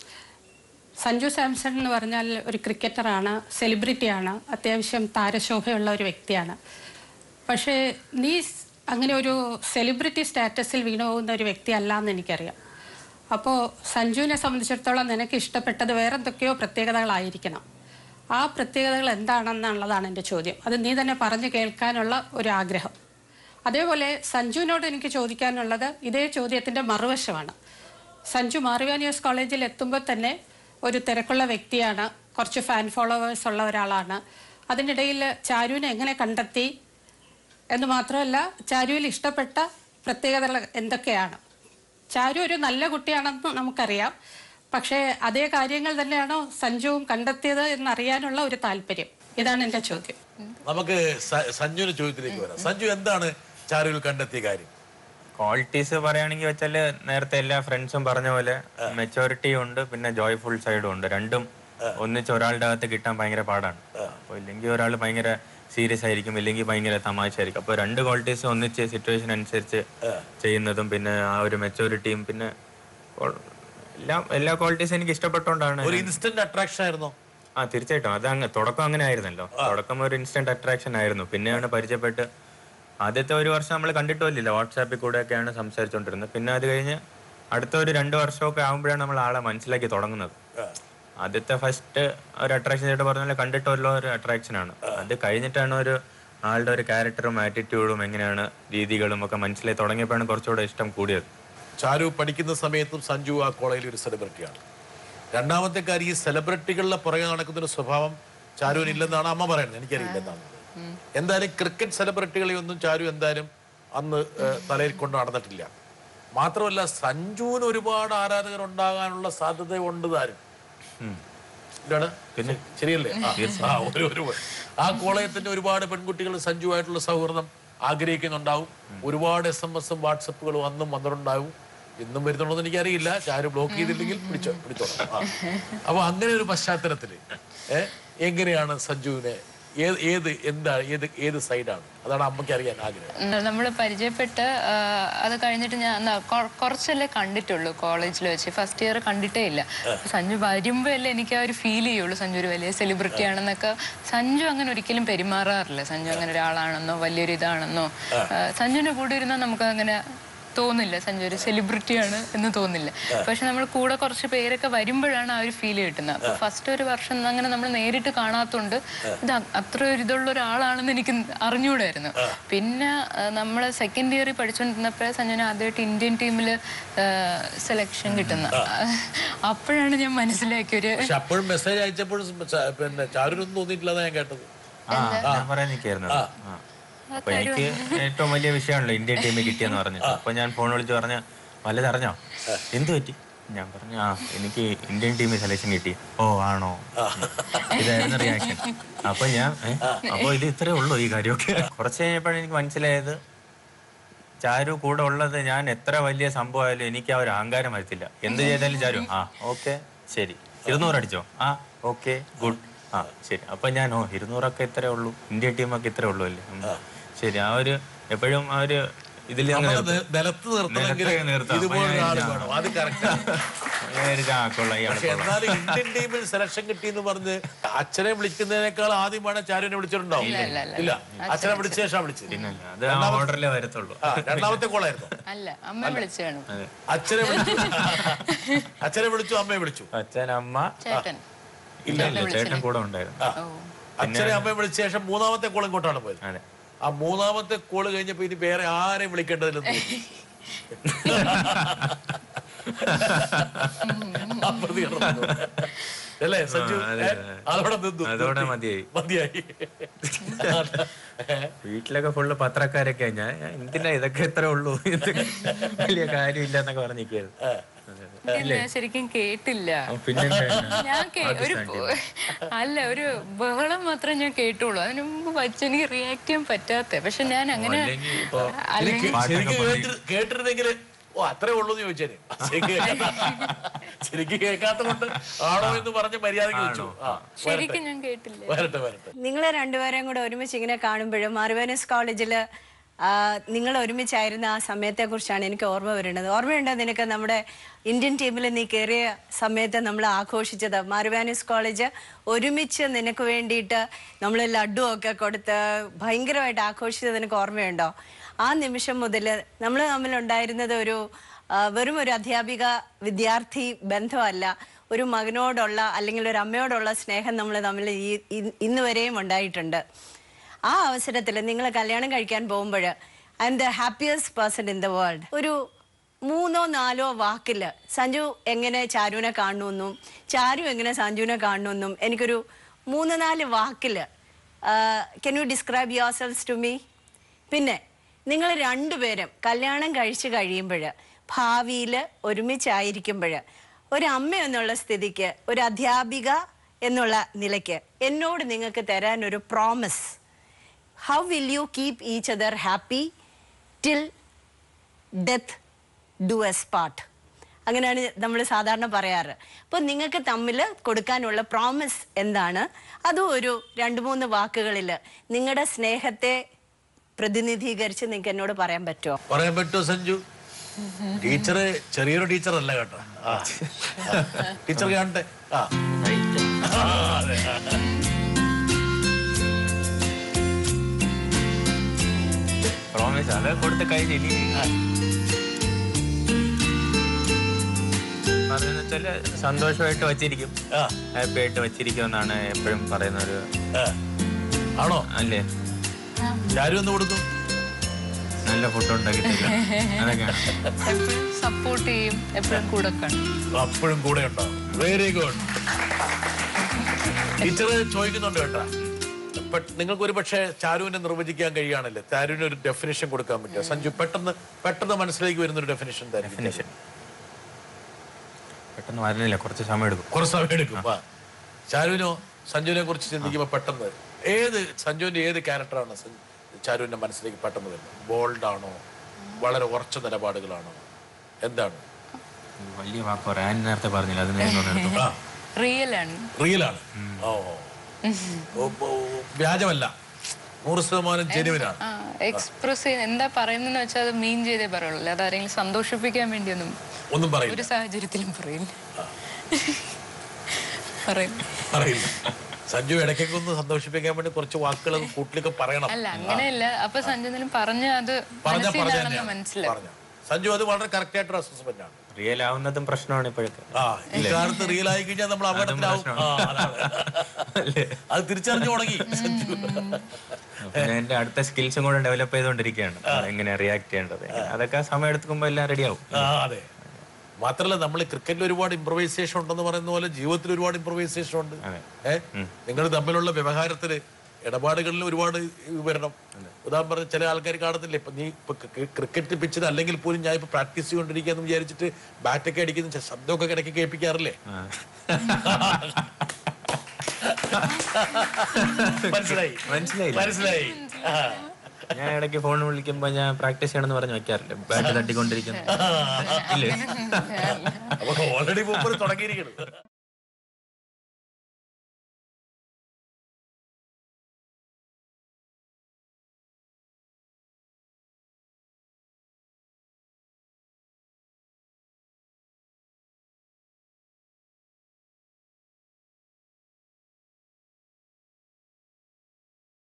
സഞ്ജു സാംസൺ എന്ന് പറഞ്ഞാൽ ഒരു ക്രിക്കറ്ററാണ്, സെലിബ്രിറ്റിയാണ്, അത്യാവശ്യം താരശോഭയുള്ള ഒരു വ്യക്തിയാണ്. പക്ഷേ നീ അങ്ങനെ ഒരു സെലിബ്രിറ്റി സ്റ്റാറ്റസിൽ വീണു പോകുന്ന ഒരു വ്യക്തിയല്ല എന്ന് എനിക്കറിയാം. അപ്പോൾ സഞ്ജുവിനെ സംബന്ധിച്ചിടത്തോളം നിനക്ക് ഇഷ്ടപ്പെട്ടത് വേറെ എന്തൊക്കെയോ പ്രത്യേകതകളായിരിക്കണം. ആ പ്രത്യേകതകൾ എന്താണെന്നുള്ളതാണ് എൻ്റെ ചോദ്യം. അത് നീ തന്നെ പറഞ്ഞു കേൾക്കാനുള്ള ഒരു ആഗ്രഹം. അതേപോലെ സഞ്ജുവിനോട് എനിക്ക് ചോദിക്കാനുള്ളത് ഇതേ ചോദ്യത്തിൻ്റെ മറുവശമാണ്. സഞ്ജു മാറിവാനിയസ് കോളേജിൽ എത്തുമ്പോൾ തന്നെ ഒരു തിരക്കുള്ള വ്യക്തിയാണ്, കുറച്ച് ഫാൻ ഫോളോവേഴ്സ് ഉള്ള ഒരാളാണ്. അതിനിടയിൽ ചാരുവിനെ എങ്ങനെ കണ്ടെത്തി എന്ന് മാത്രമല്ല, ചാരുവിൽ ഇഷ്ടപ്പെട്ട പ്രത്യേകതകൾ എന്തൊക്കെയാണ്? ചാരു ഒരു നല്ല കുട്ടിയാണെന്ന് നമുക്കറിയാം, പക്ഷേ അതേ കാര്യങ്ങൾ തന്നെയാണോ സഞ്ജുവും കണ്ടെത്തിയത് എന്നറിയാനുള്ള ഒരു താല്പര്യം. ഇതാണ് എൻ്റെ ചോദ്യം. നമുക്ക് സഞ്ജുവിന്റെ ചോദ്യത്തിലേക്ക് വരാം. സഞ്ജു എന്താണ് ചാരുവിൽ കണ്ടെത്തിയ കാര്യം? ക്വാളിറ്റീസ് പറയുകയാണെങ്കിൽ വെച്ചാൽ നേരത്തെ എല്ലാ ഫ്രണ്ട്സും പറഞ്ഞ പോലെ മെച്ചോറിറ്റി ഉണ്ട്, പിന്നെ ജോയ്ഫുൾ സൈഡും ഉണ്ട്. രണ്ടും ഒന്നിച്ച് ഒരാളുടെ അകത്ത് കിട്ടാൻ ഭയങ്കര പാടാണ്. അപ്പോൾ ഇല്ലെങ്കിൽ ഒരാൾ ഭയങ്കര സീരിയസ് ആയിരിക്കും, ഇല്ലെങ്കിൽ ഭയങ്കര തമാശയായിരിക്കും. അപ്പോൾ രണ്ട് ക്വാളിറ്റീസ് ഒന്നിച്ച് സിറ്റുവേഷൻ അനുസരിച്ച് ചെയ്യുന്നതും പിന്നെ ആ ഒരു മെച്ചോറിറ്റിയും പിന്നെ എല്ലാ ക്വാളിറ്റീസും എനിക്ക് ഇഷ്ടപ്പെട്ടോണ്ടാണ്. ഒരു ഇൻസ്റ്റന്റ് അട്രാക്ഷൻ ആയിരുന്നോ? തീർച്ചയായിട്ടും. അത് തുടക്കം അങ്ങനെ ആയിരുന്നല്ലോ. തുടക്കം ഒരു ഇൻസ്റ്റന്റ് അട്രാക്ഷൻ ആയിരുന്നു. പിന്നെയാണ് പരിചയപ്പെട്ട് ആദ്യത്തെ ഒരു വർഷം നമ്മൾ കണ്ടിട്ടില്ല, വാട്സാപ്പിൽ കൂടെയൊക്കെയാണ് സംസാരിച്ചുകൊണ്ടിരുന്നത്. പിന്നെ അത് കഴിഞ്ഞ് അടുത്ത ഒരു 2 വർഷമൊക്കെ ആകുമ്പോഴാണ് നമ്മൾ ആളെ മനസ്സിലാക്കി തുടങ്ങുന്നത്. ആദ്യത്തെ ഫസ്റ്റ് ഒരു അട്രാക്ഷൻ ആയിട്ട് പറഞ്ഞാൽ കണ്ടിട്ടുള്ള ഒരു അട്രാക്ഷനാണ്. അത് കഴിഞ്ഞിട്ടാണ് ഒരു ആളുടെ ഒരു ക്യാരക്ടറും ആറ്റിറ്റ്യൂഡും എങ്ങനെയാണ് രീതികളും ഒക്കെ മനസ്സിലായി തുടങ്ങിയപ്പോഴാണ് കുറച്ചുകൂടെ ഇഷ്ടം കൂടിയത്. ചാരു പഠിക്കുന്ന സമയത്തും സഞ്ജു ആ കോളേജിൽ ഒരു സെലിബ്രിറ്റിയാണ്. രണ്ടാമത്തെ കാര്യം, ഈ സെലിബ്രിറ്റികളുടെ പുറകെ നടക്കുന്നൊരു സ്വഭാവം ചാരുവിനില്ലെന്നാണ് അമ്മ പറയുന്നത്. എനിക്കറിയില്ലെന്നാണ്. എന്തായാലും ക്രിക്കറ്റ് സെലിബ്രിറ്റികളെ ഒന്നും ചാരു എന്തായാലും അന്ന് തലയിൽ കൊണ്ട് നടന്നിട്ടില്ല. മാത്രമല്ല സഞ്ജുവിന് ഒരുപാട് ആരാധകർ ഉണ്ടാകാനുള്ള സാധ്യത ഉണ്ട് താനും. പിന്നെ ശരിയല്ലേ? ആ കോളേജത്തിന്റെ ഒരുപാട് പെൺകുട്ടികൾ സഞ്ജുവായിട്ടുള്ള സൗഹൃദം ആഗ്രഹിക്കുന്നുണ്ടാവും. ഒരുപാട് SMS വാട്സപ്പുകളും അന്നും വന്നിട്ടുണ്ടാവും. ഇന്നും വരുന്നുണ്ടോ എന്ന് എനിക്കറിയില്ല. ചാരു ബ്ലോക്ക് ചെയ്തില്ലെങ്കിൽ പിടിച്ചോളാം. അപ്പൊ അങ്ങനെ ഒരു പശ്ചാത്തലത്തില് എങ്ങനെയാണ് സഞ്ജുവിനെ ഏത് സൈഡാണ്? അതാണ് അമ്മയ്ക്ക് അറിയാൻ ആഗ്രഹം. നമ്മൾ പരിചയപ്പെട്ട് അത് കഴിഞ്ഞിട്ട് ഞാൻ കുറച്ചല്ലേ കണ്ടിട്ടുള്ളൂ കോളേജിൽ വെച്ച്. ഫസ്റ്റ് ഇയർ കണ്ടിട്ടേ ഇല്ല. സഞ്ജു വരുമ്പോ അല്ലേ എനിക്ക് ആ ഒരു ഫീൽ ചെയ്യുള്ളൂ സഞ്ജു ഒരു വലിയ സെലിബ്രിറ്റി ആണെന്നൊക്കെ. സഞ്ജു അങ്ങനെ ഒരിക്കലും പെരുമാറാറില്ല. സഞ്ജു അങ്ങനെ ഒരാളാണെന്നോ വലിയൊരു ഇതാണെന്നോ. സഞ്ജുവിന്റെ കൂടെ ഇരുന്നാൽ നമുക്ക് അങ്ങനെ തോന്നില്ല സഞ്ജു ഒരു സെലിബ്രിറ്റിയാണ് എന്ന് തോന്നില്ല. പക്ഷെ നമ്മൾ കൂടെ കുറച്ച് പേരൊക്കെ വരുമ്പോഴാണ് ആ ഒരു ഫീൽ കിട്ടുന്നത്. അപ്പൊ ഫസ്റ്റ് ഒരു വർഷം അങ്ങനെ നമ്മൾ നേരിട്ട് കാണാത്തോണ്ട് ഇത് അത്ര ഒരു ഇതുള്ള ഒരാളാണെന്ന് എനിക്ക് അറിഞ്ഞുകൂടായിരുന്നു. പിന്നെ നമ്മൾ സെക്കൻഡ് ഇയറിൽ പഠിച്ചുകൊണ്ടിരുന്നപ്പോഴേ സഞ്ജുവിന് ആദ്യമായിട്ട് ഇന്ത്യൻ ടീമിൽ സെലക്ഷൻ കിട്ടുന്ന. അപ്പോഴാണ് ഞാൻ മനസ്സിലാക്കിയൊരു അപ്പോഴും മെസ്സേജ് അയച്ചപ്പോഴും പിന്നെ ചാരുനൊന്നും തോന്നിയിട്ടില്ല ഞാൻ കേട്ടത്. പറയാൻ നിൽക്കായിരുന്നു. അപ്പൊ എനിക്ക് ഏറ്റവും വലിയ വിഷയമാണല്ലോ ഇന്ത്യൻ ടീമിൽ കിട്ടിയെന്ന് പറഞ്ഞിട്ട്. അപ്പൊ ഞാൻ ഫോൺ വിളിച്ച് പറഞ്ഞ വല്ലതറിഞ്ഞോ, എന്ത് പറ്റി? ഞാൻ പറഞ്ഞു എനിക്ക് ഇന്ത്യൻ ടീമിൽ സെലക്ഷൻ കിട്ടി. ഓ ആണോ? ഇതായിരുന്നു റിയാക്ഷൻ. അപ്പൊ ഞാൻ അപ്പൊ ഇത് ഇത്രേ ഉള്ളൂ ഈ കാര്യമൊക്കെ. കുറച്ച് കഴിഞ്ഞപ്പോഴാണ് എനിക്ക് മനസ്സിലായത് ചാരു കൂടെ ഉള്ളത് ഞാൻ എത്ര വലിയ സംഭവമായാലും എനിക്ക് ആ ഒരു അഹങ്കാരം വരത്തില്ല. എന്ത് ചെയ്താലും ചാരു ഓക്കെ ശരി 200 അടിച്ചോ, ഓക്കെ ഗുഡ്, ശരി. അപ്പൊ ഞാൻ 200 ഇത്രേ ഉള്ളൂ, ഇന്ത്യൻ ടീമൊക്കെ ഇത്രേ ഉള്ളൂ അല്ലേ, ശരി. ആ ഒരു എപ്പോഴും ആ ഒരു ഇതിൽ ഇന്ത്യൻ ടീമിൽ സെലക്ഷൻ കിട്ടിയെന്ന് പറഞ്ഞ് അച്ഛനെ വിളിക്കുന്നതിനേക്കാൾ ആദ്യമാണ് ചാരുവിനെ വിളിച്ചിട്ടുണ്ടാവും. ഇല്ല, അച്ഛനെ വിളിച്ച ശേഷം വിളിച്ചത്. ഓർഡറിലേ വരത്തുള്ളൂ. രണ്ടാമത്തെ കോളായിരുന്നു. അച്ഛനെ വിളിച്ചു, അമ്മയെ വിളിച്ചു. അച്ഛൻ, അമ്മ, ഇല്ല ചേട്ടൻ കൂടെ ഉണ്ടായിരുന്നു. അച്ഛനെ അമ്മയെ വിളിച്ച ശേഷം മൂന്നാമത്തെ കോൾ ഇങ്ങോട്ടാണ് പോയത്. ആ മൂന്നാമത്തെ കോള് കഴിഞ്ഞപ്പോ ഇനി വേറെ ആരെയും വിളിക്കേണ്ടതില്ലെന്ന് അല്ലേ സഞ്ജു? അതോടെ നിന്നു, അതോടെ മതിയായി. വീട്ടിലൊക്കെ ഫുള്ള് പത്രക്കാരൊക്കെ ഞാൻ എന്തിനാ ഇതൊക്കെ എത്ര ഉള്ളൂ, വലിയ കാര്യമില്ല എന്നൊക്കെ പറഞ്ഞിരിക്കുന്നു. ശരിക്കും കേട്ടില്ല. പിന്നെ ഞാൻ ഒരു ബഹളം മാത്രമേ ഞാൻ കേട്ടുള്ളൂ. അതിന് മുമ്പ് വച്ചെനിക്ക് റിയാക്ട് ചെയ്യാൻ പറ്റാത്ത. പക്ഷെ ഞാൻ അങ്ങനെ കേട്ടിരുന്നെങ്കിൽ അത്രേ ഉള്ളൂ എന്ന് ചോദിച്ചേനെ. ശരിക്കും കേൾക്കാത്ത കൊണ്ട് ആണോ എന്ന് പറഞ്ഞ് മര്യാദക്ക് വെച്ചു. ശരിക്കും ഞാൻ കേട്ടില്ല. വരട്ടെ. നിങ്ങളെ രണ്ടുപേരെയും കൂടെ ഒരുമിച്ച് ഇങ്ങനെ കാണുമ്പോഴും മാർവാനീസ് കോളേജില് നിങ്ങൾ ഒരുമിച്ചായിരുന്ന ആ സമയത്തെ കുറിച്ചാണ് എനിക്ക് ഓർമ്മ വരുന്നത്. ഓർമ്മയുണ്ടോ നിനക്ക് നമ്മുടെ ഇന്ത്യൻ ടീമിൽ നീ കയറിയ സമയത്ത് നമ്മൾ ആഘോഷിച്ചത്? മാർവാനീസ് കോളേജ് ഒരുമിച്ച് നിനക്ക് വേണ്ടിയിട്ട് നമ്മൾ ലഡു ഒക്കെ കൊടുത്ത് ഭയങ്കരമായിട്ട് ആഘോഷിച്ചത് നിനക്ക് ഓർമ്മയുണ്ടോ? ആ നിമിഷം മുതൽ നമ്മൾ തമ്മിലുണ്ടായിരുന്നത് വെറും ഒരു അധ്യാപിക വിദ്യാർത്ഥി ബന്ധമല്ല, ഒരു മകനോടുള്ള അല്ലെങ്കിൽ ഒരു അമ്മയോടുള്ള സ്നേഹം നമ്മൾ തമ്മിൽ ഇന്ന് വരെയും ഉണ്ടായിട്ടുണ്ട്. ആ അവസരത്തിൽ നിങ്ങൾ കല്യാണം കഴിക്കാൻ പോകുമ്പോൾ I am the happiest person in the world. ഒരു 3-4 വാക്കിൽ സഞ്ജു എങ്ങനെ ചാരുവിനെ കാണുമെന്നും ചാരു എങ്ങനെ സഞ്ജുവിനെ കാണുമെന്നും എനിക്കൊരു 3-4 വാക്കിൽ can you describe your selves to me? പിന്നെ നിങ്ങൾ രണ്ടുപേരും കല്യാണം കഴിച്ച് കഴിയുമ്പോൾ ഭാവിയിൽ ഒരുമിച്ചായിരിക്കുമ്പോൾ ഒരു അമ്മ എന്നുള്ള സ്ഥിതിക്ക്, ഒരു അധ്യാപിക എന്നുള്ള നിലയ്ക്ക് എന്നോട് നിങ്ങൾക്ക് തരാൻ ഒരു promise. How will you keep each other happy till death do us part? അങ്ങനെയാണ് നമ്മൾ സാധാരണ പറയാറ്. അപ്പോൾ നിങ്ങൾക്ക് തമ്മിൽ കൊടുക്കാനുള്ള പ്രോമിസ് എന്താണ്? അതും ഒരു 2-3 വാക്കുകളിൽ നിങ്ങളുടെ സ്നേഹത്തെ പ്രതിനിധീകരിച്ച് നിങ്ങൾക്ക് എന്നോട് പറയാൻ പറ്റുമോ? പറയാൻ പറ്റുമോ സഞ്ജു? ടീച്ചർ ചെറിയൊരു ടീച്ചർ അല്ല കേട്ടോ. ടീച്ചർ കാണട്ടെ. പ്രോമിസ് അത് കൊടുത്ത് കഴിഞ്ഞില്ല. പറഞ്ഞെന്ന് വെച്ചാല് സന്തോഷമായിട്ട് വച്ചിരിക്കും, ഹാപ്പി ആയിട്ട് വച്ചിരിക്കും എന്നാണ് എപ്പോഴും പറയുന്നൊരു. ആണോ? അല്ലേ? ചാരു ഒന്ന് കൊടുക്കും, നല്ല ഫുഡ് ഉണ്ടാക്കിയിട്ടില്ല, അതൊക്കെയാണ്. എപ്പോഴും സപ്പോർട്ട് ചെയ്യും, എപ്പോഴും കൂടെ കാണും, അപ്പോഴും കൂടെ ഉണ്ടാവും. Very good. ടീച്ചർ ചോദിക്കുന്നുണ്ട് കേട്ടാ, നിങ്ങൾക്ക് ഒരു പക്ഷേ ചാരുവിനെ നിർവചിക്കാൻ കഴിയുകയാണല്ലേ, ചാരുവിന് ഒരു ഡെഫിനിഷൻ കൊടുക്കാൻ പറ്റുക? സഞ്ജു പെട്ടെന്ന് മനസ്സിലേക്ക് വരുന്നൊരു ഡെഫിനിഷൻ ഡെഫിനിഷൻ പെട്ടെന്ന് വരുന്നില്ല, കുറച്ച് സമയം എടുക്കും. ചാരുവിനോ സഞ്ജുവിനെ കുറിച്ച് ചിന്തിക്കുമ്പോൾ പെട്ടെന്ന് സഞ്ജുവിന്റെ ഏത് ക്യാരക്ടറാണ് ചാരുവിന്റെ മനസ്സിലേക്ക് പെട്ടെന്ന് വരുന്നത്? ബോൾഡ് ആണോ, വളരെ ഉറച്ച നിലപാടുകളാണോ, എന്താണ്? വലിയ വാക്ക് പറയാൻ നേരത്തെ പറഞ്ഞില്ല, റിയലാണ്. വ്യാജമല്ല, 100% ജെന്യുവിനാണ്. എക്സ്പ്രസ് എന്താ പറയുന്നതെന്ന് വെച്ചാൽ അത് മീൻ ചെയ്തേ പറയുള്ളൂ, അല്ലാതെ ആരെങ്കിലും സന്തോഷിപ്പിക്കാൻ വേണ്ടി ഒന്നും പറയില്ല, ഒരു സാഹചര്യത്തിലും പറയില്ല. സഞ്ജു ഇടയ്ക്കൊക്കെ ഒന്ന് സന്തോഷിപ്പിക്കാൻ വേണ്ടി കുറച്ച് വാക്കുകൾ കൂട്ടിലൊക്കെ പറയണം. അല്ല അങ്ങനെയല്ല, അപ്പൊ സഞ്ജു പറഞ്ഞ അത് മനസ്സിലായി. സഞ്ജു അത് വളരെ കറക്റ്റ് ആയിട്ടൊരു അസസ്മെന്റ് ആണ്. റിയൽ ആവുന്നതും പ്രശ്നമാണ് ഇപ്പോഴത്തെ. ഈ കാലത്ത് റിയൽ ആയി കഴിഞ്ഞാൽ നമ്മൾ അപകടത്തിലാവും. അത് തിരിച്ചറിഞ്ഞു തുടങ്ങി സഞ്ജു. എന്റെ അടുത്ത സ്കിൽസും കൂടെ ഡെവലപ്പ് ചെയ്തുകൊണ്ടിരിക്കുകയാണ്, എങ്ങനെ റിയാക്ട് ചെയ്യേണ്ടത്, അതൊക്കെ സമയം എടുക്കുമ്പോൾ എല്ലാം റെഡിയാവും. അതെ, മാത്രല്ല നമ്മൾ ക്രിക്കറ്റിൽ ഒരുപാട് ഇംപ്രവൈസേഷൻ ഉണ്ടെന്ന് പറയുന്ന പോലെ ജീവിതത്തിൽ ഒരുപാട് ഇംപ്രവൈസേഷൻ ഉണ്ട്. നിങ്ങൾ തമ്മിലുള്ള വ്യവഹാരത്തില് ഇടപാടുകളിൽ ഒരുപാട് വരണം. ഉദാഹരണം പറഞ്ഞ ചില ആൾക്കാർ കാണുന്നില്ല, ഇപ്പൊ നീ ക്രിക്കറ്റ് പിച്ചിൽ അല്ലെങ്കിൽ പോലും ഞാൻ ഇപ്പൊ പ്രാക്ടീസ് ചെയ്തുകൊണ്ടിരിക്കുകയെന്ന് വിചാരിച്ചിട്ട് ബാറ്റൊക്കെ അടിക്കുന്ന ശബ്ദമൊക്കെ ഇടയ്ക്ക് കേൾപ്പിക്കാറില്ലേ? മനസ്സിലായി. ഞാൻ ഇടയ്ക്ക് ഫോൺ വിളിക്കുമ്പോ ഞാൻ പ്രാക്ടീസ് ചെയ്യണമെന്ന് പറഞ്ഞ് വെക്കാറില്ല, ബാറ്റ് തട്ടിക്കൊണ്ടിരിക്കുന്നു. ഓൾറെഡി തുടങ്ങിയിരിക്കണം.